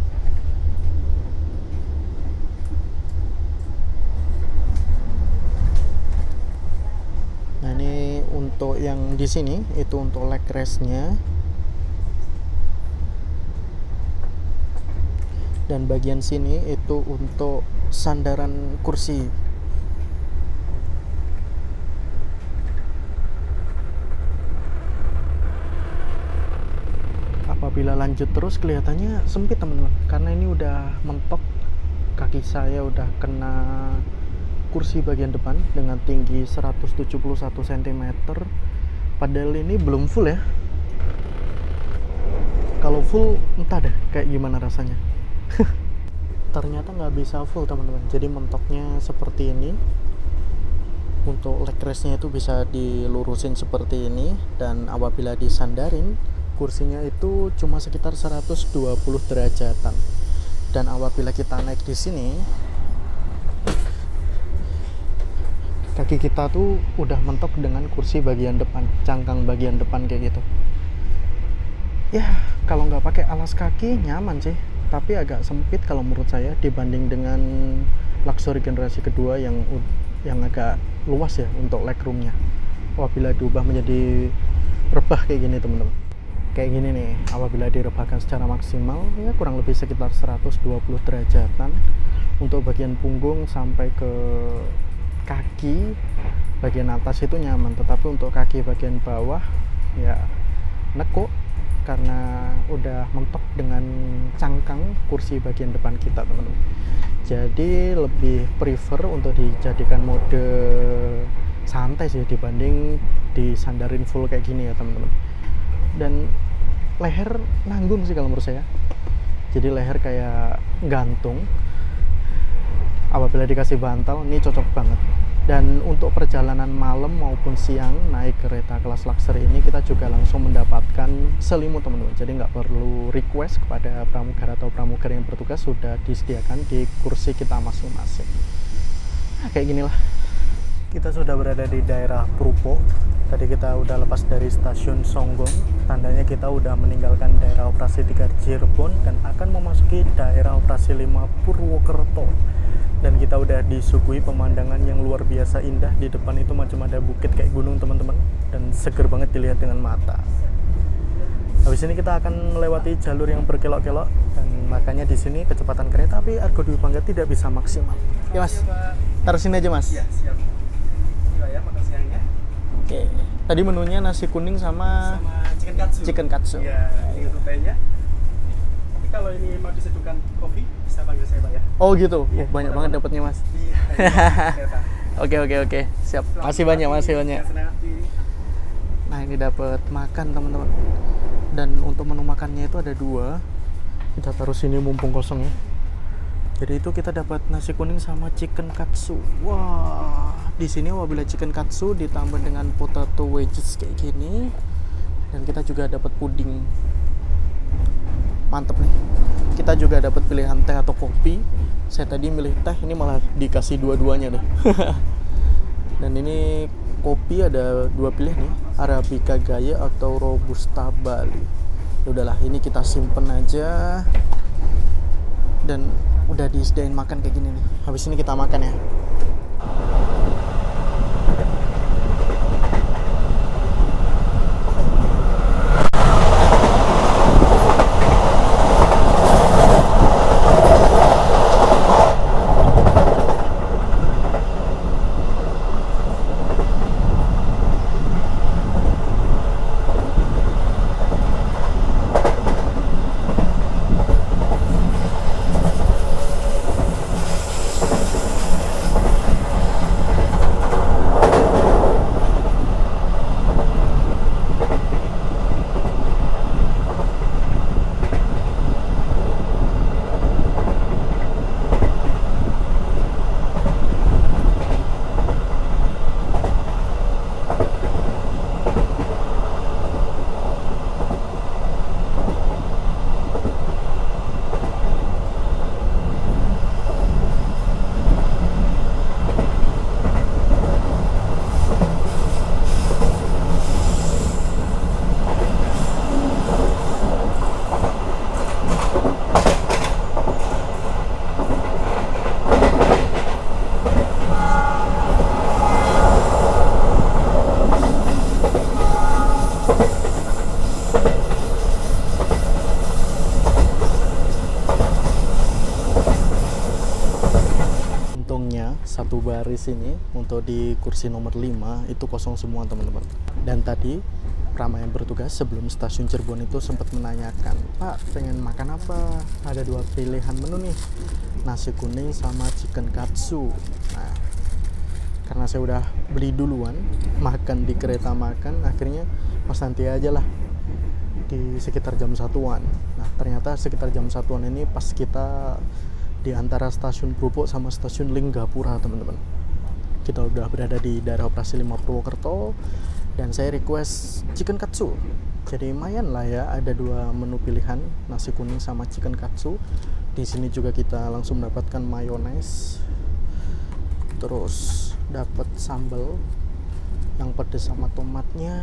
Nah, ini untuk yang di sini itu untuk leg rest-nya. Dan bagian sini itu untuk sandaran kursi. Apabila lanjut terus kelihatannya sempit teman-teman, karena ini udah mentok, kaki saya udah kena kursi bagian depan dengan tinggi 171 cm. Padahal ini belum full ya. Kalau full entah deh kayak gimana rasanya. Ternyata nggak bisa full teman-teman, jadi mentoknya seperti ini. Untuk leg rest-nya itu bisa dilurusin seperti ini, dan apabila disandarin kursinya itu cuma sekitar 120 derajatan. Dan apabila kita naik di sini, kaki kita tuh udah mentok dengan kursi bagian depan, cangkang bagian depan kayak gitu. Ya, kalau nggak pakai alas kaki nyaman sih, tapi agak sempit kalau menurut saya dibanding dengan Luxury generasi kedua yang agak luas ya untuk legroomnya. Apabila diubah menjadi rebah kayak gini teman-teman, kayak gini nih, apabila direbahkan secara maksimal ya kurang lebih sekitar 120 derajatan. Untuk bagian punggung sampai ke kaki bagian atas itu nyaman, tetapi untuk kaki bagian bawah ya nekuk karena udah mentok dengan cangkang kursi bagian depan kita teman-teman. Jadi lebih prefer untuk dijadikan mode santai sih dibanding disandarin full kayak gini ya teman-teman. Dan leher nanggung sih kalau menurut saya, jadi leher kayak gantung. Apabila dikasih bantal ini cocok banget. Dan untuk perjalanan malam maupun siang naik kereta kelas luxury ini kita juga langsung mendapatkan selimut teman-teman. Jadi nggak perlu request kepada pramugara atau pramugari yang bertugas, sudah disediakan di kursi kita masing-masing. Nah, kayak ginilah. Kita sudah berada di daerah Purwo. Tadi kita udah lepas dari stasiun Songgong, tandanya kita udah meninggalkan daerah operasi 3 Cirebon dan akan memasuki daerah operasi 5 Purwokerto. Dan kita udah disuguhi pemandangan yang luar biasa indah. Di depan itu macam ada bukit kayak gunung teman-teman, dan seger banget dilihat dengan mata. Habis ini kita akan melewati jalur yang berkelok-kelok, dan makanya di sini kecepatan kereta api Argo Dwi Pangga tidak bisa maksimal. Ya mas, taruh sini aja mas. Iya siap. Iya ya, makan siangnya. Oke. Tadi menunya nasi kuning sama chicken katsu. chicken katsu. Iya, ini rutenya. Tapi kalau ini mau diseduhkan kopi, bisa panggil saya Pak ya. Oh gitu. Iya, Oh, banyak banget dapatnya Mas. Iya. Iya, Oke. Siap. Masih banyak. Senang hati. Nah, ini dapat makan teman-teman. Dan untuk menu makannya itu ada 2. Kita taruh sini mumpung kosong ya. Jadi itu kita dapat nasi kuning sama chicken katsu. Wah, di sini apabila chicken katsu ditambah dengan potato wedges kayak gini, dan kita juga dapat puding. Mantep nih. Kita juga dapat pilihan teh atau kopi. Saya tadi milih teh, ini malah dikasih dua-duanya deh. Dan ini kopi ada 2 pilihan nih, Arabica Gaya atau Robusta Bali. Ya udahlah, ini kita simpen aja. Dan udah disediain makan kayak gini nih. Habis ini kita makan ya. Satu baris ini untuk di kursi nomor 5 itu kosong semua teman-teman. Dan tadi Rama yang bertugas sebelum stasiun Cirebon itu sempat menanyakan, Pak pengen makan apa? Ada 2 pilihan menu nih, nasi kuning sama chicken katsu. Nah, karena saya udah beli duluan makan di kereta makan, akhirnya mas nanti aja lah di sekitar jam 1-an. Nah ternyata sekitar jam 1-an ini pas kita di antara stasiun Purwokerto sama stasiun Linggapura teman-teman. Kita udah berada di daerah operasi 5 Purwokerto dan saya request chicken katsu. Jadi lumayan lah ya, ada 2 menu pilihan, nasi kuning sama chicken katsu. Di sini juga kita langsung mendapatkan mayones. Terus dapat sambal yang pedas sama tomatnya.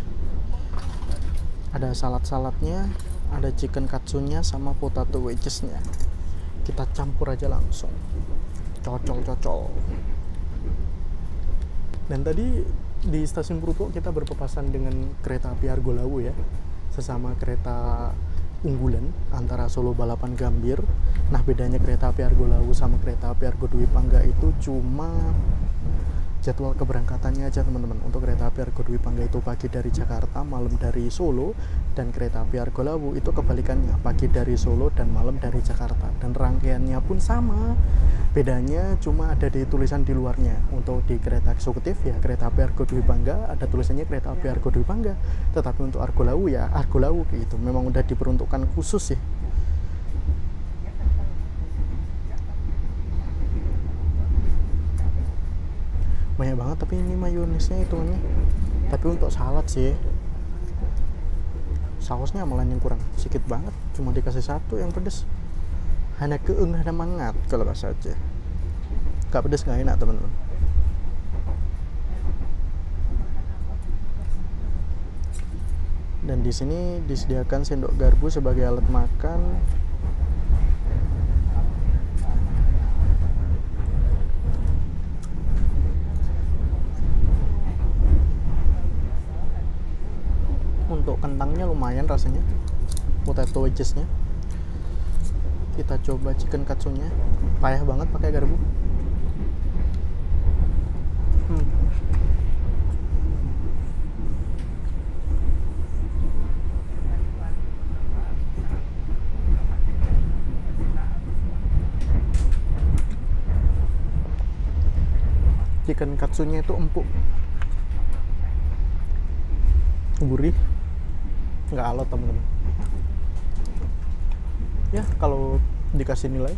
Ada salad-saladnya, ada chicken katsunya sama potato wedgesnya. Kita campur aja langsung, cocol. Dan tadi di stasiun Purwokerto kita berpapasan dengan kereta api Argo Lawu ya, sesama kereta unggulan antara Solo Balapan Gambir. Nah bedanya kereta api Argo Lawu sama kereta api Argo Dwi Pangga itu cuma jadwal keberangkatannya aja teman-teman. Untuk kereta api Argo Dwi Pangga itu pagi dari Jakarta, malam dari Solo, dan kereta api Argo Lawu itu kebalikannya, pagi dari Solo dan malam dari Jakarta. Dan rangkaiannya pun sama, bedanya cuma ada di tulisan di luarnya. Untuk di kereta eksekutif ya kereta api Argo Dwi Pangga ada tulisannya kereta api Argo Dwi Pangga, tetapi untuk Argo Lawu ya Argo Lawu gitu, memang udah diperuntukkan khusus ya. Banyak banget tapi ini mayonesnya hitungannya. Tapi untuk salad sih, sausnya malah yang kurang, sedikit banget, cuma dikasih 1 yang pedes. Hanya keung ada mangat kalau bahasa aja. Gak pedes gak enak teman-teman. Dan di sini disediakan sendok garpu sebagai alat makan. Untuk kentangnya lumayan rasanya, potato wedgesnya. Kita coba chicken katsunya, payah banget pakai garpu. Chicken katsunya itu empuk, gurih, nggak alot teman-teman. Ya kalau dikasih nilai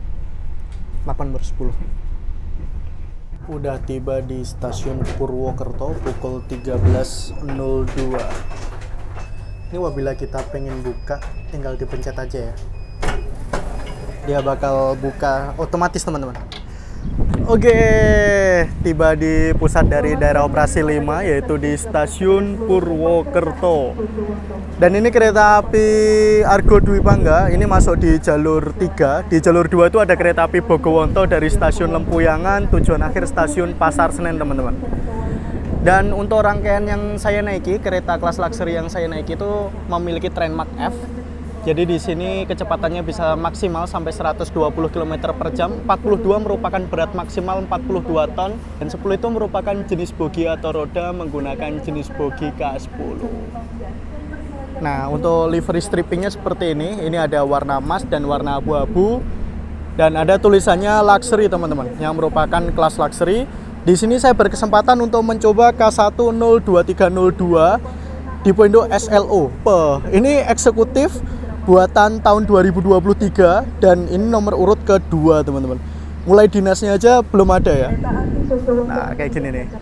8/10. Udah tiba di stasiun Purwokerto pukul 13.02. Ini apabila kita pengen buka tinggal dipencet aja ya, dia bakal buka otomatis teman-teman. Oke, tiba di pusat dari daerah operasi 5 yaitu di stasiun Purwokerto. Dan ini kereta api Argo Dwi Pangga, ini masuk di jalur 3. Di jalur 2 itu ada kereta api Bogowonto dari stasiun Lempuyangan, tujuan akhir stasiun Pasar Senen teman-teman. Dan untuk rangkaian yang saya naiki, kereta kelas luxury yang saya naiki itu memiliki Trainmark F. Jadi di sini kecepatannya bisa maksimal sampai 120 km per jam. 42 merupakan berat maksimal 42 ton. Dan 10 itu merupakan jenis bogi atau roda menggunakan jenis bogi K10. Nah, untuk livery strippingnya seperti ini. Ini ada warna emas dan warna abu-abu. Dan ada tulisannya luxury teman-teman, yang merupakan kelas luxury. Di sini saya berkesempatan untuk mencoba K102302 di Poindo SLO. Ini eksekutif buatan tahun 2023 dan ini nomor urut kedua teman-teman. Mulai dinasnya aja belum ada ya. Nah kayak gini nih.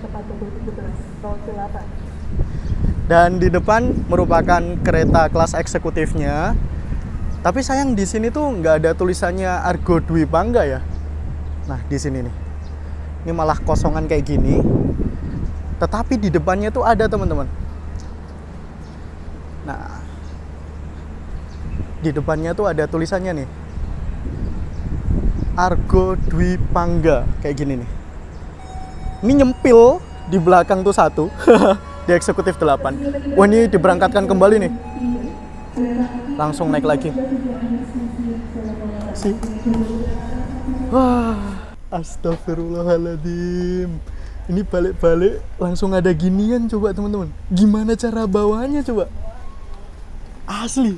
Dan di depan merupakan kereta kelas eksekutifnya. Tapi sayang di sini tuh nggak ada tulisannya Argo Dwi Pangga ya. Nah di sini nih. Ini malah kosongan kayak gini. Tetapi di depannya tuh ada teman-teman. Nah di depannya tuh ada tulisannya nih, Argo Dwi Pangga kayak gini nih. Ini nyempil di belakang tuh satu di eksekutif 8. Wah ini diberangkatkan kembali nih, langsung naik lagi sih. Wah astagfirullahaladzim, ini balik-balik langsung ada ginian. Coba teman-teman, gimana cara bawanya coba, asli.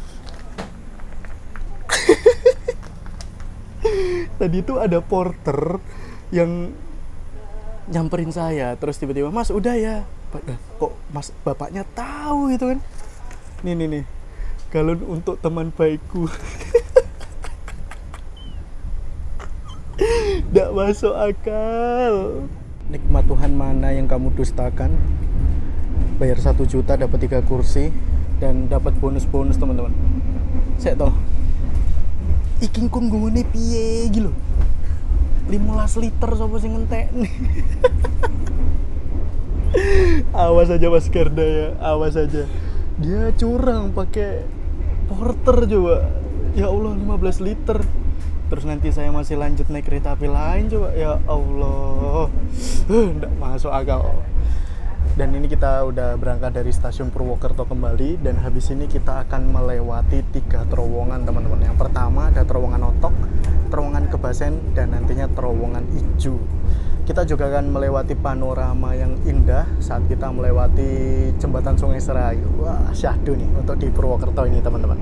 Tadi tuh ada porter yang nyamperin saya, terus tiba-tiba, "Mas, udah ya." Kok mas bapaknya tahu gitu kan? Nih, galon untuk teman baikku. Nggak masuk akal. Nikmat Tuhan mana yang kamu dustakan? Bayar 1 juta dapat 3 kursi dan dapat bonus-bonus teman-teman. Saya toh iking kun gue piye gitu 15 liter sopo sing ngentek. Awas aja Mas Garda ya, awas aja. Dia curang pakai porter coba. Ya Allah 15 liter. Terus nanti saya masih lanjut naik kereta api lain coba. Ya Allah. Nggak masuk akal. Dan ini kita udah berangkat dari stasiun Purwokerto kembali, dan habis ini kita akan melewati 3 terowongan teman-teman. Yang pertama ada terowongan Otok, terowongan Kebasen, dan nantinya terowongan Ijo. Kita juga akan melewati panorama yang indah saat kita melewati jembatan Sungai Serayu. Wah syahdu nih untuk di Purwokerto ini teman-teman.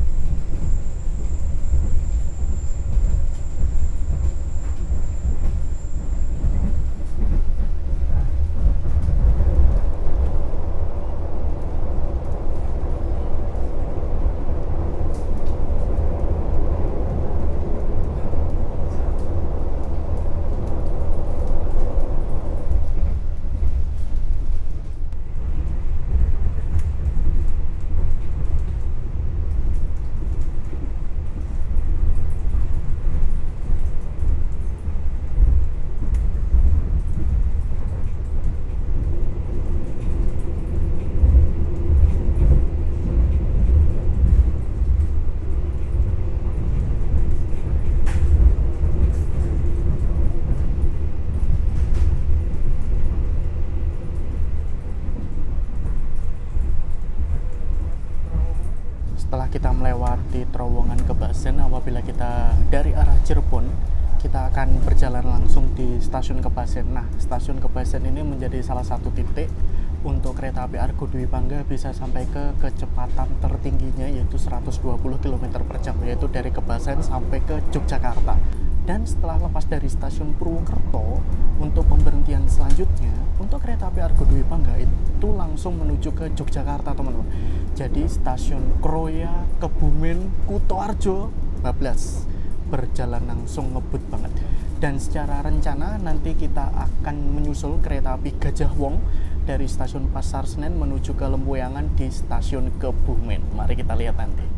Setelah kita melewati terowongan Kebasen, apabila kita dari arah Cirebon, kita akan berjalan langsung di stasiun Kebasen. Nah, stasiun Kebasen ini menjadi salah satu titik untuk kereta api Argo Dwi Pangga bisa sampai ke kecepatan tertingginya yaitu 120 km per jam, yaitu dari Kebasen sampai ke Yogyakarta. Dan setelah lepas dari stasiun Purwokerto, untuk pemberhentian selanjutnya untuk kereta api Argo Dwi Pangga itu langsung menuju ke Yogyakarta, teman-teman. Jadi stasiun Kroya, Kebumen, Kutoarjo, bablas, berjalan langsung ngebut banget. Dan secara rencana nanti kita akan menyusul kereta api Gajah Wong dari stasiun Pasar Senen menuju ke Lempuyangan di stasiun Kebumen. Mari kita lihat nanti.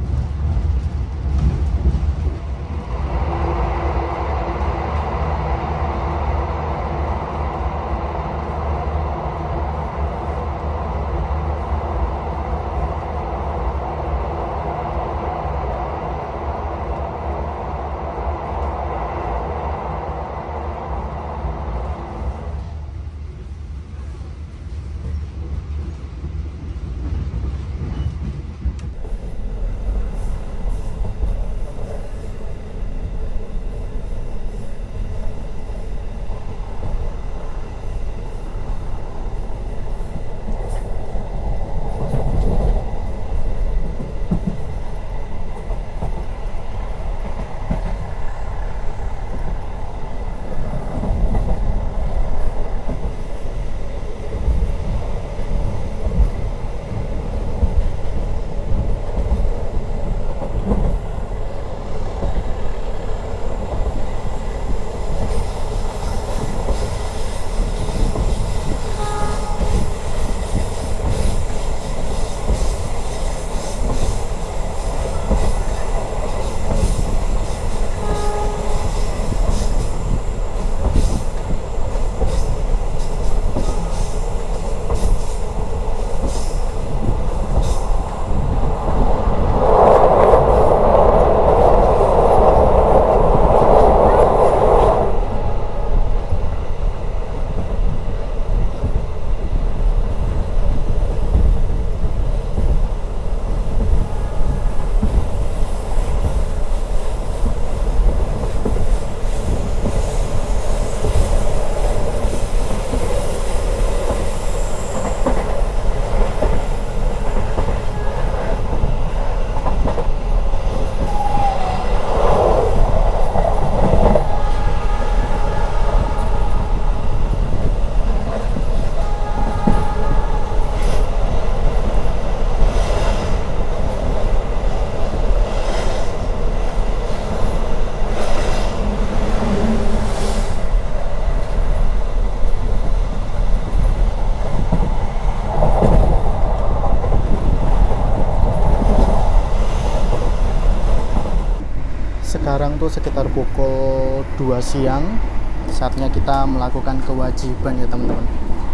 Sekarang tuh sekitar pukul 2 siang, saatnya kita melakukan kewajiban ya teman-teman.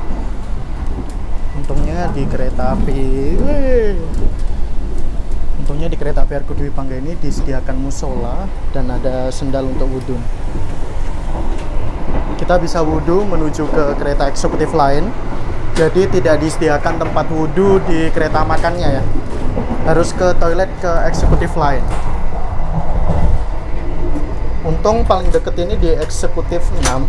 Untungnya di kereta api Argo Dwi Pangga ini disediakan musola dan ada sendal untuk wudhu. Kita bisa wudhu menuju ke kereta eksekutif lain. Jadi tidak disediakan tempat wudhu di kereta makannya ya. Harus ke toilet ke eksekutif lain. Untung paling deket ini di eksekutif 6.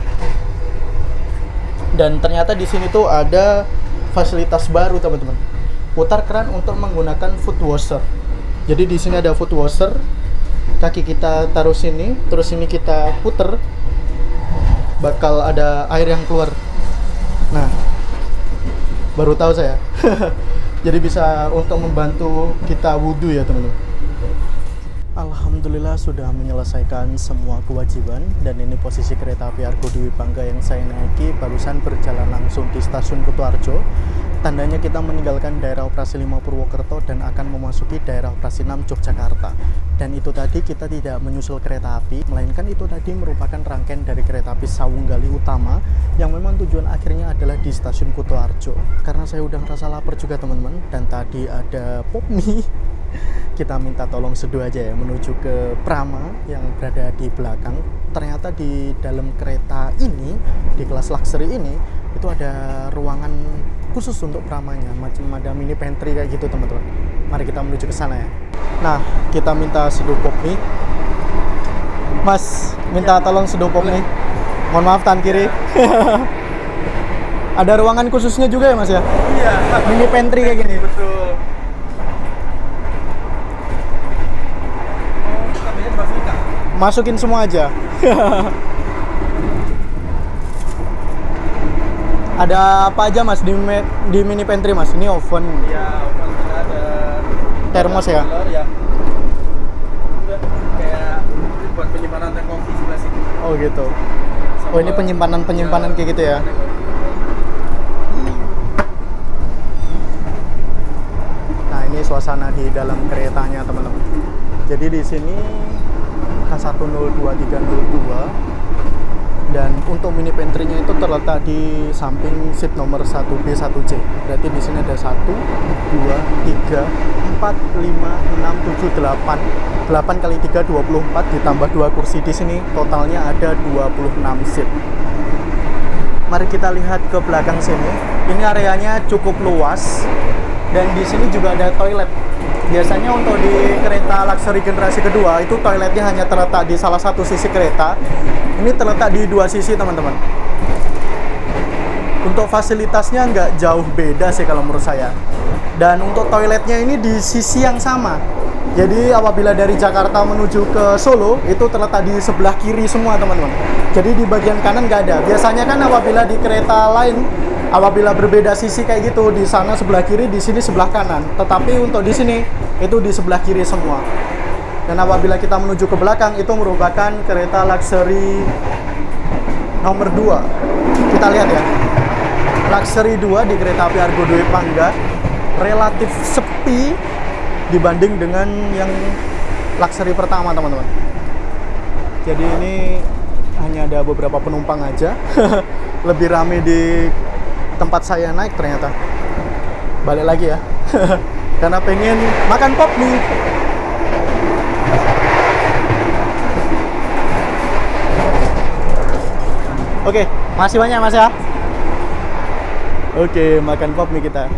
Dan ternyata di sini tuh ada fasilitas baru teman-teman. Putar keran untuk menggunakan foot washer. Jadi di sini ada foot washer. Kaki kita taruh sini, terus ini kita puter. Bakal ada air yang keluar. Nah, baru tahu saya. Jadi bisa untuk membantu kita wudhu ya teman-teman. Alhamdulillah sudah menyelesaikan semua kewajiban. Dan ini posisi kereta api Argo Dwi Pangga yang saya naiki barusan berjalan langsung di stasiun Kutoarjo. Tandanya kita meninggalkan daerah operasi 5 Purwokerto dan akan memasuki daerah operasi 6 Yogyakarta. Dan itu tadi kita tidak menyusul kereta api, melainkan itu tadi merupakan rangkaian dari kereta api Sawunggali Utama yang memang tujuan akhirnya adalah di stasiun Kutoarjo. Karena saya udah ngerasa lapar juga teman-teman, dan tadi ada pop mie. Kita minta tolong seduh aja ya menuju ke Prama yang berada di belakang. Ternyata di dalam kereta ini, di kelas luxury ini, itu ada ruangan khusus untuk Pramanya, macam ada mini pantry kayak gitu teman-teman. Mari kita menuju ke sana ya. Nah, kita minta seduh pop mie. Mas, minta tolong seduh pop mie. Mohon maaf tangan kiri. Ada ruangan khususnya juga ya Mas ya? Iya. Mini pantry kayak gini. Betul. Masukin semua aja. Ada apa aja mas di mini pantry mas? Ini oven, Ya, oven kita ada termos ya? cooler ya. Udah kayak ini buat penyimpanan teh kopi sebelah sini. Oh gitu. Oh ini penyimpanan kayak gitu ya? Nah ini suasana di dalam keretanya teman-teman. Jadi di sini K102-302 dan untuk mini pantry-nya itu terletak di samping seat nomor 1B1C. Berarti di sini ada 1, 2, 3, 4, 5, 6, 7, 8. 8 kali 3 24 ditambah 2 kursi di sini totalnya ada 26 seat. Mari kita lihat ke belakang sini. Ini areanya cukup luas dan di sini juga ada toilet. Biasanya untuk di kereta luxury generasi kedua itu toiletnya hanya terletak di salah satu sisi kereta. Ini terletak di dua sisi teman-teman. Untuk fasilitasnya nggak jauh beda sih kalau menurut saya. Dan untuk toiletnya ini di sisi yang sama. Jadi apabila dari Jakarta menuju ke Solo itu terletak di sebelah kiri semua teman-teman. Jadi di bagian kanan nggak ada. Biasanya kan apabila di kereta lain apabila berbeda sisi kayak gitu, di sana sebelah kiri, di sini sebelah kanan. Tetapi untuk di sini itu di sebelah kiri semua. Dan apabila kita menuju ke belakang itu merupakan kereta luxury nomor 2. Kita lihat ya. Luxury 2 di kereta api Argo Dwi Pangga relatif sepi dibanding dengan yang luxury pertama teman-teman. Jadi ini hanya ada beberapa penumpang aja. Lebih rame di tempat saya naik ternyata. Balik lagi ya. Karena pengen makan pop mie. Oke, masih banyak mas ya. Oke, makan pop mie kita.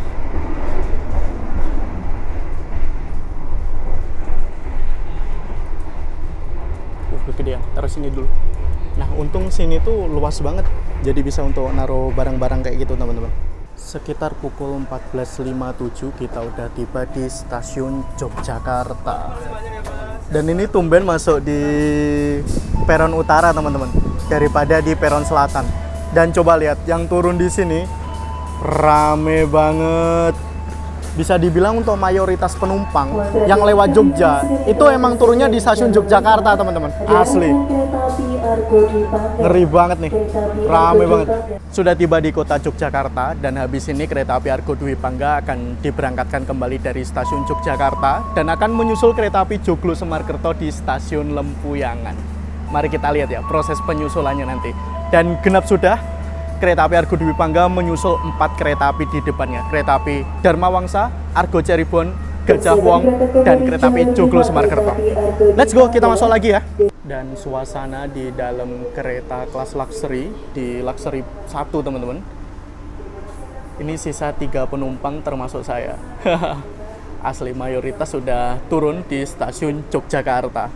Kegedean, taruh sini dulu. Nah, untung sini tuh luas banget. Jadi bisa untuk naruh barang-barang kayak gitu, teman-teman. Sekitar pukul 14.57 kita udah tiba di stasiun Yogyakarta. Dan ini tumben masuk di peron utara, teman-teman, daripada di peron selatan. Dan coba lihat, yang turun di sini rame banget. Bisa dibilang untuk mayoritas penumpang yang lewat Jogja itu emang turunnya di stasiun Yogyakarta, teman-teman. Asli. Ngeri banget nih. Rame banget. Sudah tiba di kota Yogyakarta dan habis ini kereta api Argo Dwi Pangga akan diberangkatkan kembali dari stasiun Yogyakarta dan akan menyusul kereta api Joglo Semarkerto di stasiun Lempuyangan. Mari kita lihat ya proses penyusulannya nanti. Dan genap sudah. Kereta api Argo Dwi Pangga menyusul 4 kereta api di depannya. Kereta api Dharma Wangsa, Argo Cirebon, Gajah Wong, dan kereta api Joglo Semarkerto. Let's go, kita masuk lagi ya. Dan suasana di dalam kereta kelas luxury, di luxury 1 teman-teman. Ini sisa 3 penumpang termasuk saya. Asli mayoritas sudah turun di stasiun Yogyakarta.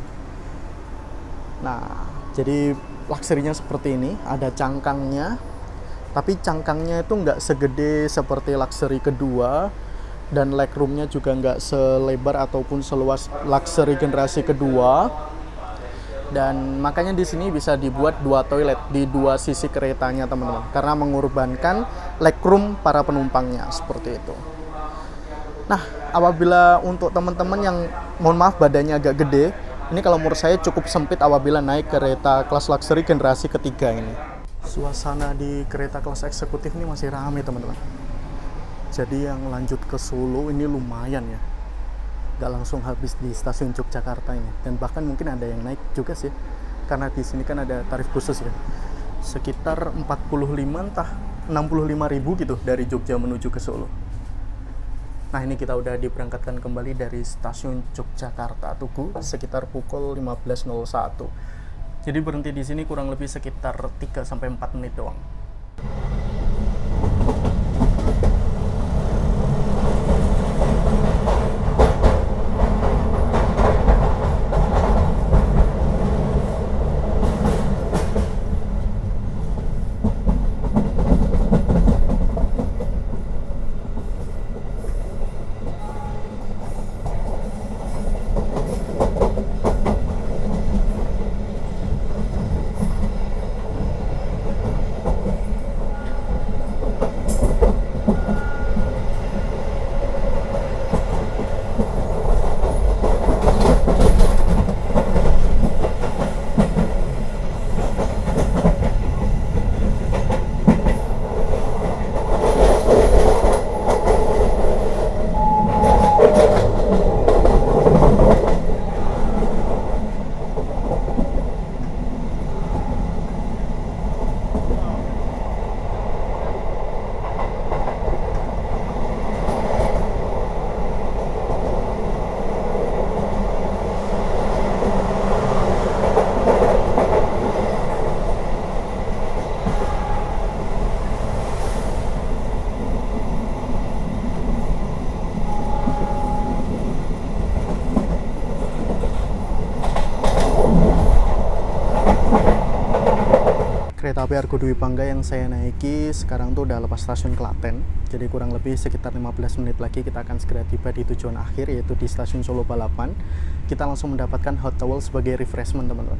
Nah, jadi luxury-nya seperti ini, ada cangkangnya, tapi cangkangnya itu nggak segede seperti luxury kedua, dan legroom-nya juga nggak selebar ataupun seluas luxury generasi kedua. Dan makanya di sini bisa dibuat 2 toilet di 2 sisi keretanya teman-teman, karena mengorbankan legroom para penumpangnya seperti itu. Nah, apabila untuk teman-teman yang mohon maaf badannya agak gede, ini kalau menurut saya cukup sempit apabila naik kereta kelas luxury generasi ketiga ini. Suasana di kereta kelas eksekutif ini masih ramai teman-teman. Jadi yang lanjut ke Solo ini lumayan ya. Gak langsung habis di stasiun Yogyakarta ini. Dan bahkan mungkin ada yang naik juga sih. Karena di sini kan ada tarif khusus ya. Sekitar 45 entah 65.000 gitu dari Jogja menuju ke Solo. Nah ini kita udah diberangkatkan kembali dari stasiun Yogyakarta Tugu sekitar pukul 15.01. Jadi berhenti di sini kurang lebih sekitar 3-4 menit doang. kereta api Argo Dwi Pangga yang saya naiki sekarang tuh udah lepas stasiun Klaten. Jadi kurang lebih sekitar 15 menit lagi kita akan segera tiba di tujuan akhir, yaitu di stasiun Solo Balapan. Kita langsung mendapatkan hot towel sebagai refreshment, teman-teman.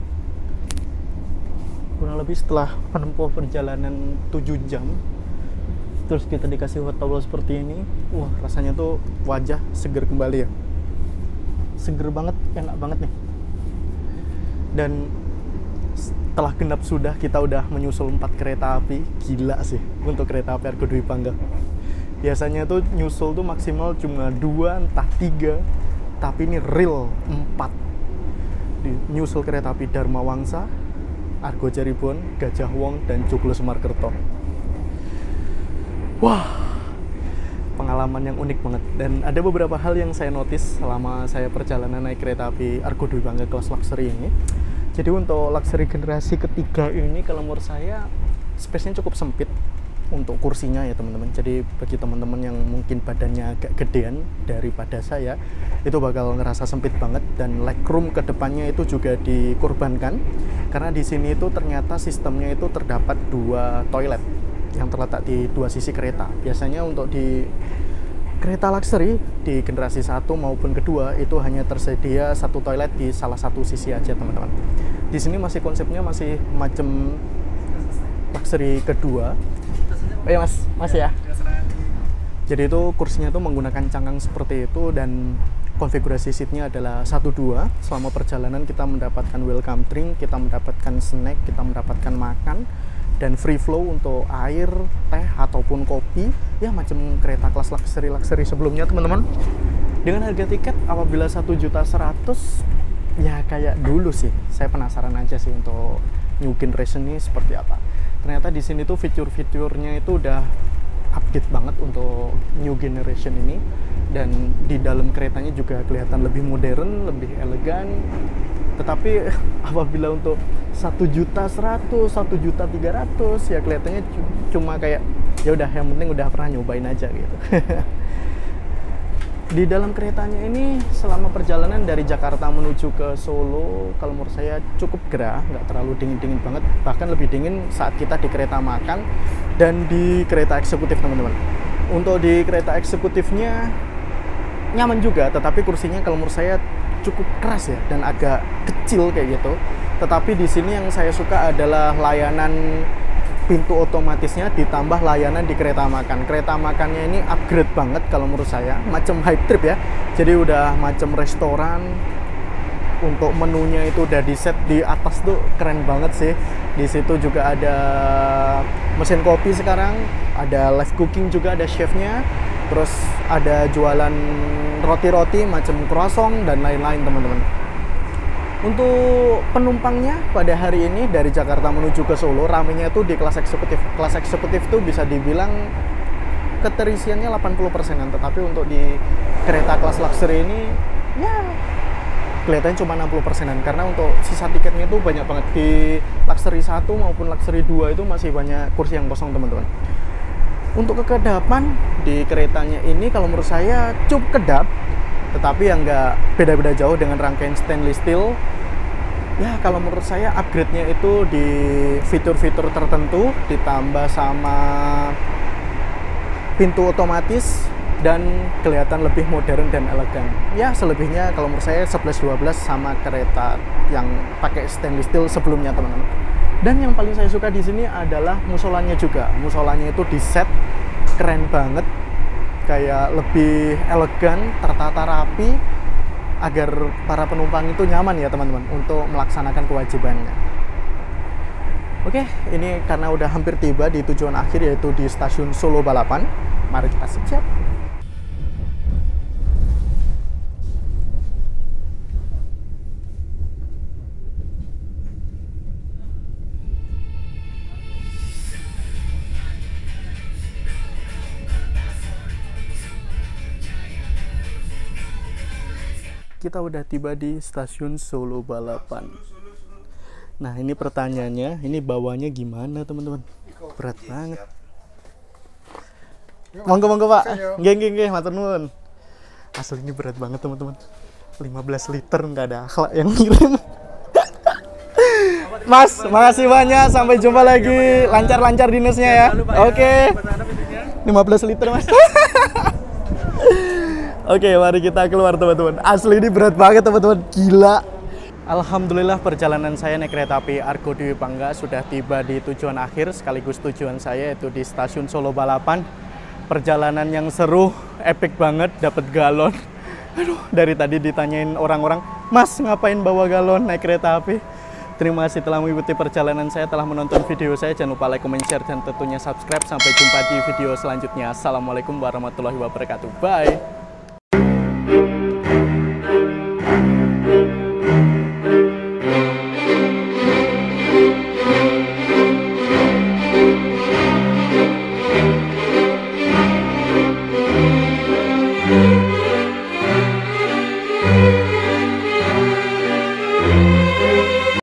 Kurang lebih setelah menempuh perjalanan 7 jam, terus kita dikasih hot towel seperti ini. Wah, rasanya tuh wajah seger kembali ya. Seger banget, enak banget nih. Dan setelah genap sudah, kita udah menyusul 4 kereta api. Gila sih untuk kereta api Argo Dwi Pangga. Biasanya tuh nyusul tuh maksimal cuma 2, entah 3, tapi ini real 4. Nyusul kereta api Dharma Wangsa, Argo Cirebon, Gajah Wong, dan Joglo Semarkerto. Wah, pengalaman yang unik banget. Dan ada beberapa hal yang saya notice selama saya perjalanan naik kereta api Argo Dwi Pangga kelas luxury ini. Jadi untuk luxury generasi ketiga ini, kalau menurut saya space-nya cukup sempit untuk kursinya ya teman-teman. Jadi bagi teman-teman yang mungkin badannya agak gedean daripada saya, itu bakal ngerasa sempit banget. Dan legroom ke depannya itu juga dikorbankan, karena di sini itu ternyata sistemnya itu terdapat 2 toilet yang terletak di 2 sisi kereta. Biasanya untuk di kereta luxury di generasi 1 maupun kedua itu hanya tersedia 1 toilet di salah satu sisi aja, teman-teman. Di sini masih konsepnya masih macam luxury kedua. Oh ya mas ya. Jadi itu kursinya tuh menggunakan cangkang seperti itu, dan konfigurasi seatnya adalah 1-2. Selama perjalanan kita mendapatkan welcome drink, kita mendapatkan snack, kita mendapatkan makan, dan free flow untuk air, teh, ataupun kopi. Ya macam kereta kelas luxury sebelumnya, teman-teman. Dengan harga tiket apabila 1.100.000, ya kayak dulu sih. Saya penasaran aja sih untuk new generation ini seperti apa. Ternyata di sini tuh fitur-fiturnya itu udah update banget untuk new generation ini, dan di dalam keretanya juga kelihatan lebih modern, lebih elegan. Tetapi apabila untuk 1.100.000, 1.300.000, ya kelihatannya cuma kayak ya udah, yang penting udah pernah nyobain aja gitu. Di dalam keretanya ini selama perjalanan dari Jakarta menuju ke Solo, kalau menurut saya cukup gerah, nggak terlalu dingin-dingin banget, bahkan lebih dingin saat kita di kereta makan dan di kereta eksekutif, teman-teman. Untuk di kereta eksekutifnya nyaman juga, tetapi kursinya kalau menurut saya cukup keras ya, dan agak kecil kayak gitu. Tetapi di sini yang saya suka adalah layanan pintu otomatisnya ditambah layanan di kereta makan. Kereta makannya ini upgrade banget kalau menurut saya, macam hype trip ya. Jadi udah macam restoran. Untuk menunya itu udah di set di atas tuh keren banget sih. Di situ juga ada mesin kopi sekarang, ada live cooking juga, ada chefnya. Terus ada jualan roti-roti macam croissant dan lain-lain, teman-teman. Untuk penumpangnya pada hari ini dari Jakarta menuju ke Solo, ramenya itu di kelas eksekutif. Kelas eksekutif itu bisa dibilang keterisiannya 80%-an, tetapi untuk di kereta kelas luxury ini ya kelihatannya cuma 60%-an, karena untuk sisa tiketnya itu banyak banget. Di luxury 1 maupun luxury 2 itu masih banyak kursi yang kosong, teman-teman. Untuk kekedapan di keretanya ini kalau menurut saya cukup kedap, tetapi yang nggak beda-beda jauh dengan rangkaian stainless steel. Ya kalau menurut saya upgrade-nya itu di fitur-fitur tertentu, ditambah sama pintu otomatis, dan kelihatan lebih modern dan elegan. Ya selebihnya kalau menurut saya 11-12 sama kereta yang pakai stainless steel sebelumnya, teman-teman. Dan yang paling saya suka di sini adalah musolanya juga. Musolanya itu di set keren banget, kayak lebih elegan, tertata rapi, agar para penumpang itu nyaman ya teman-teman untuk melaksanakan kewajibannya. Oke, ini karena udah hampir tiba di tujuan akhir, yaitu di stasiun Solo Balapan. Mari kita siap-siap. Kita udah tiba di stasiun Solo Balapan. Nah ini pertanyaannya, ini bawanya gimana teman-teman? Berat banget. Monggo pak, geng, matur nuwun. Asli ini berat banget teman-teman. 15 liter nggak ada akhlak yang ngirim. Mas, makasih banyak. Sampai jumpa lagi. Lancar-lancar dinasnya ya. Oke. 15 liter, Mas. Oke, mari kita keluar teman-teman. Asli ini berat banget teman-teman. Gila. Alhamdulillah perjalanan saya naik kereta api Argo Dwi Pangga sudah tiba di tujuan akhir sekaligus tujuan saya yaitu di stasiun Solo Balapan. Perjalanan yang seru, epic banget, dapat galon. Aduh, dari tadi ditanyain orang-orang, Mas ngapain bawa galon naik kereta api? Terima kasih telah mengikuti perjalanan saya, telah menonton video saya. Jangan lupa like, comment, share, dan tentunya subscribe. Sampai jumpa di video selanjutnya. Assalamualaikum warahmatullahi wabarakatuh. Bye.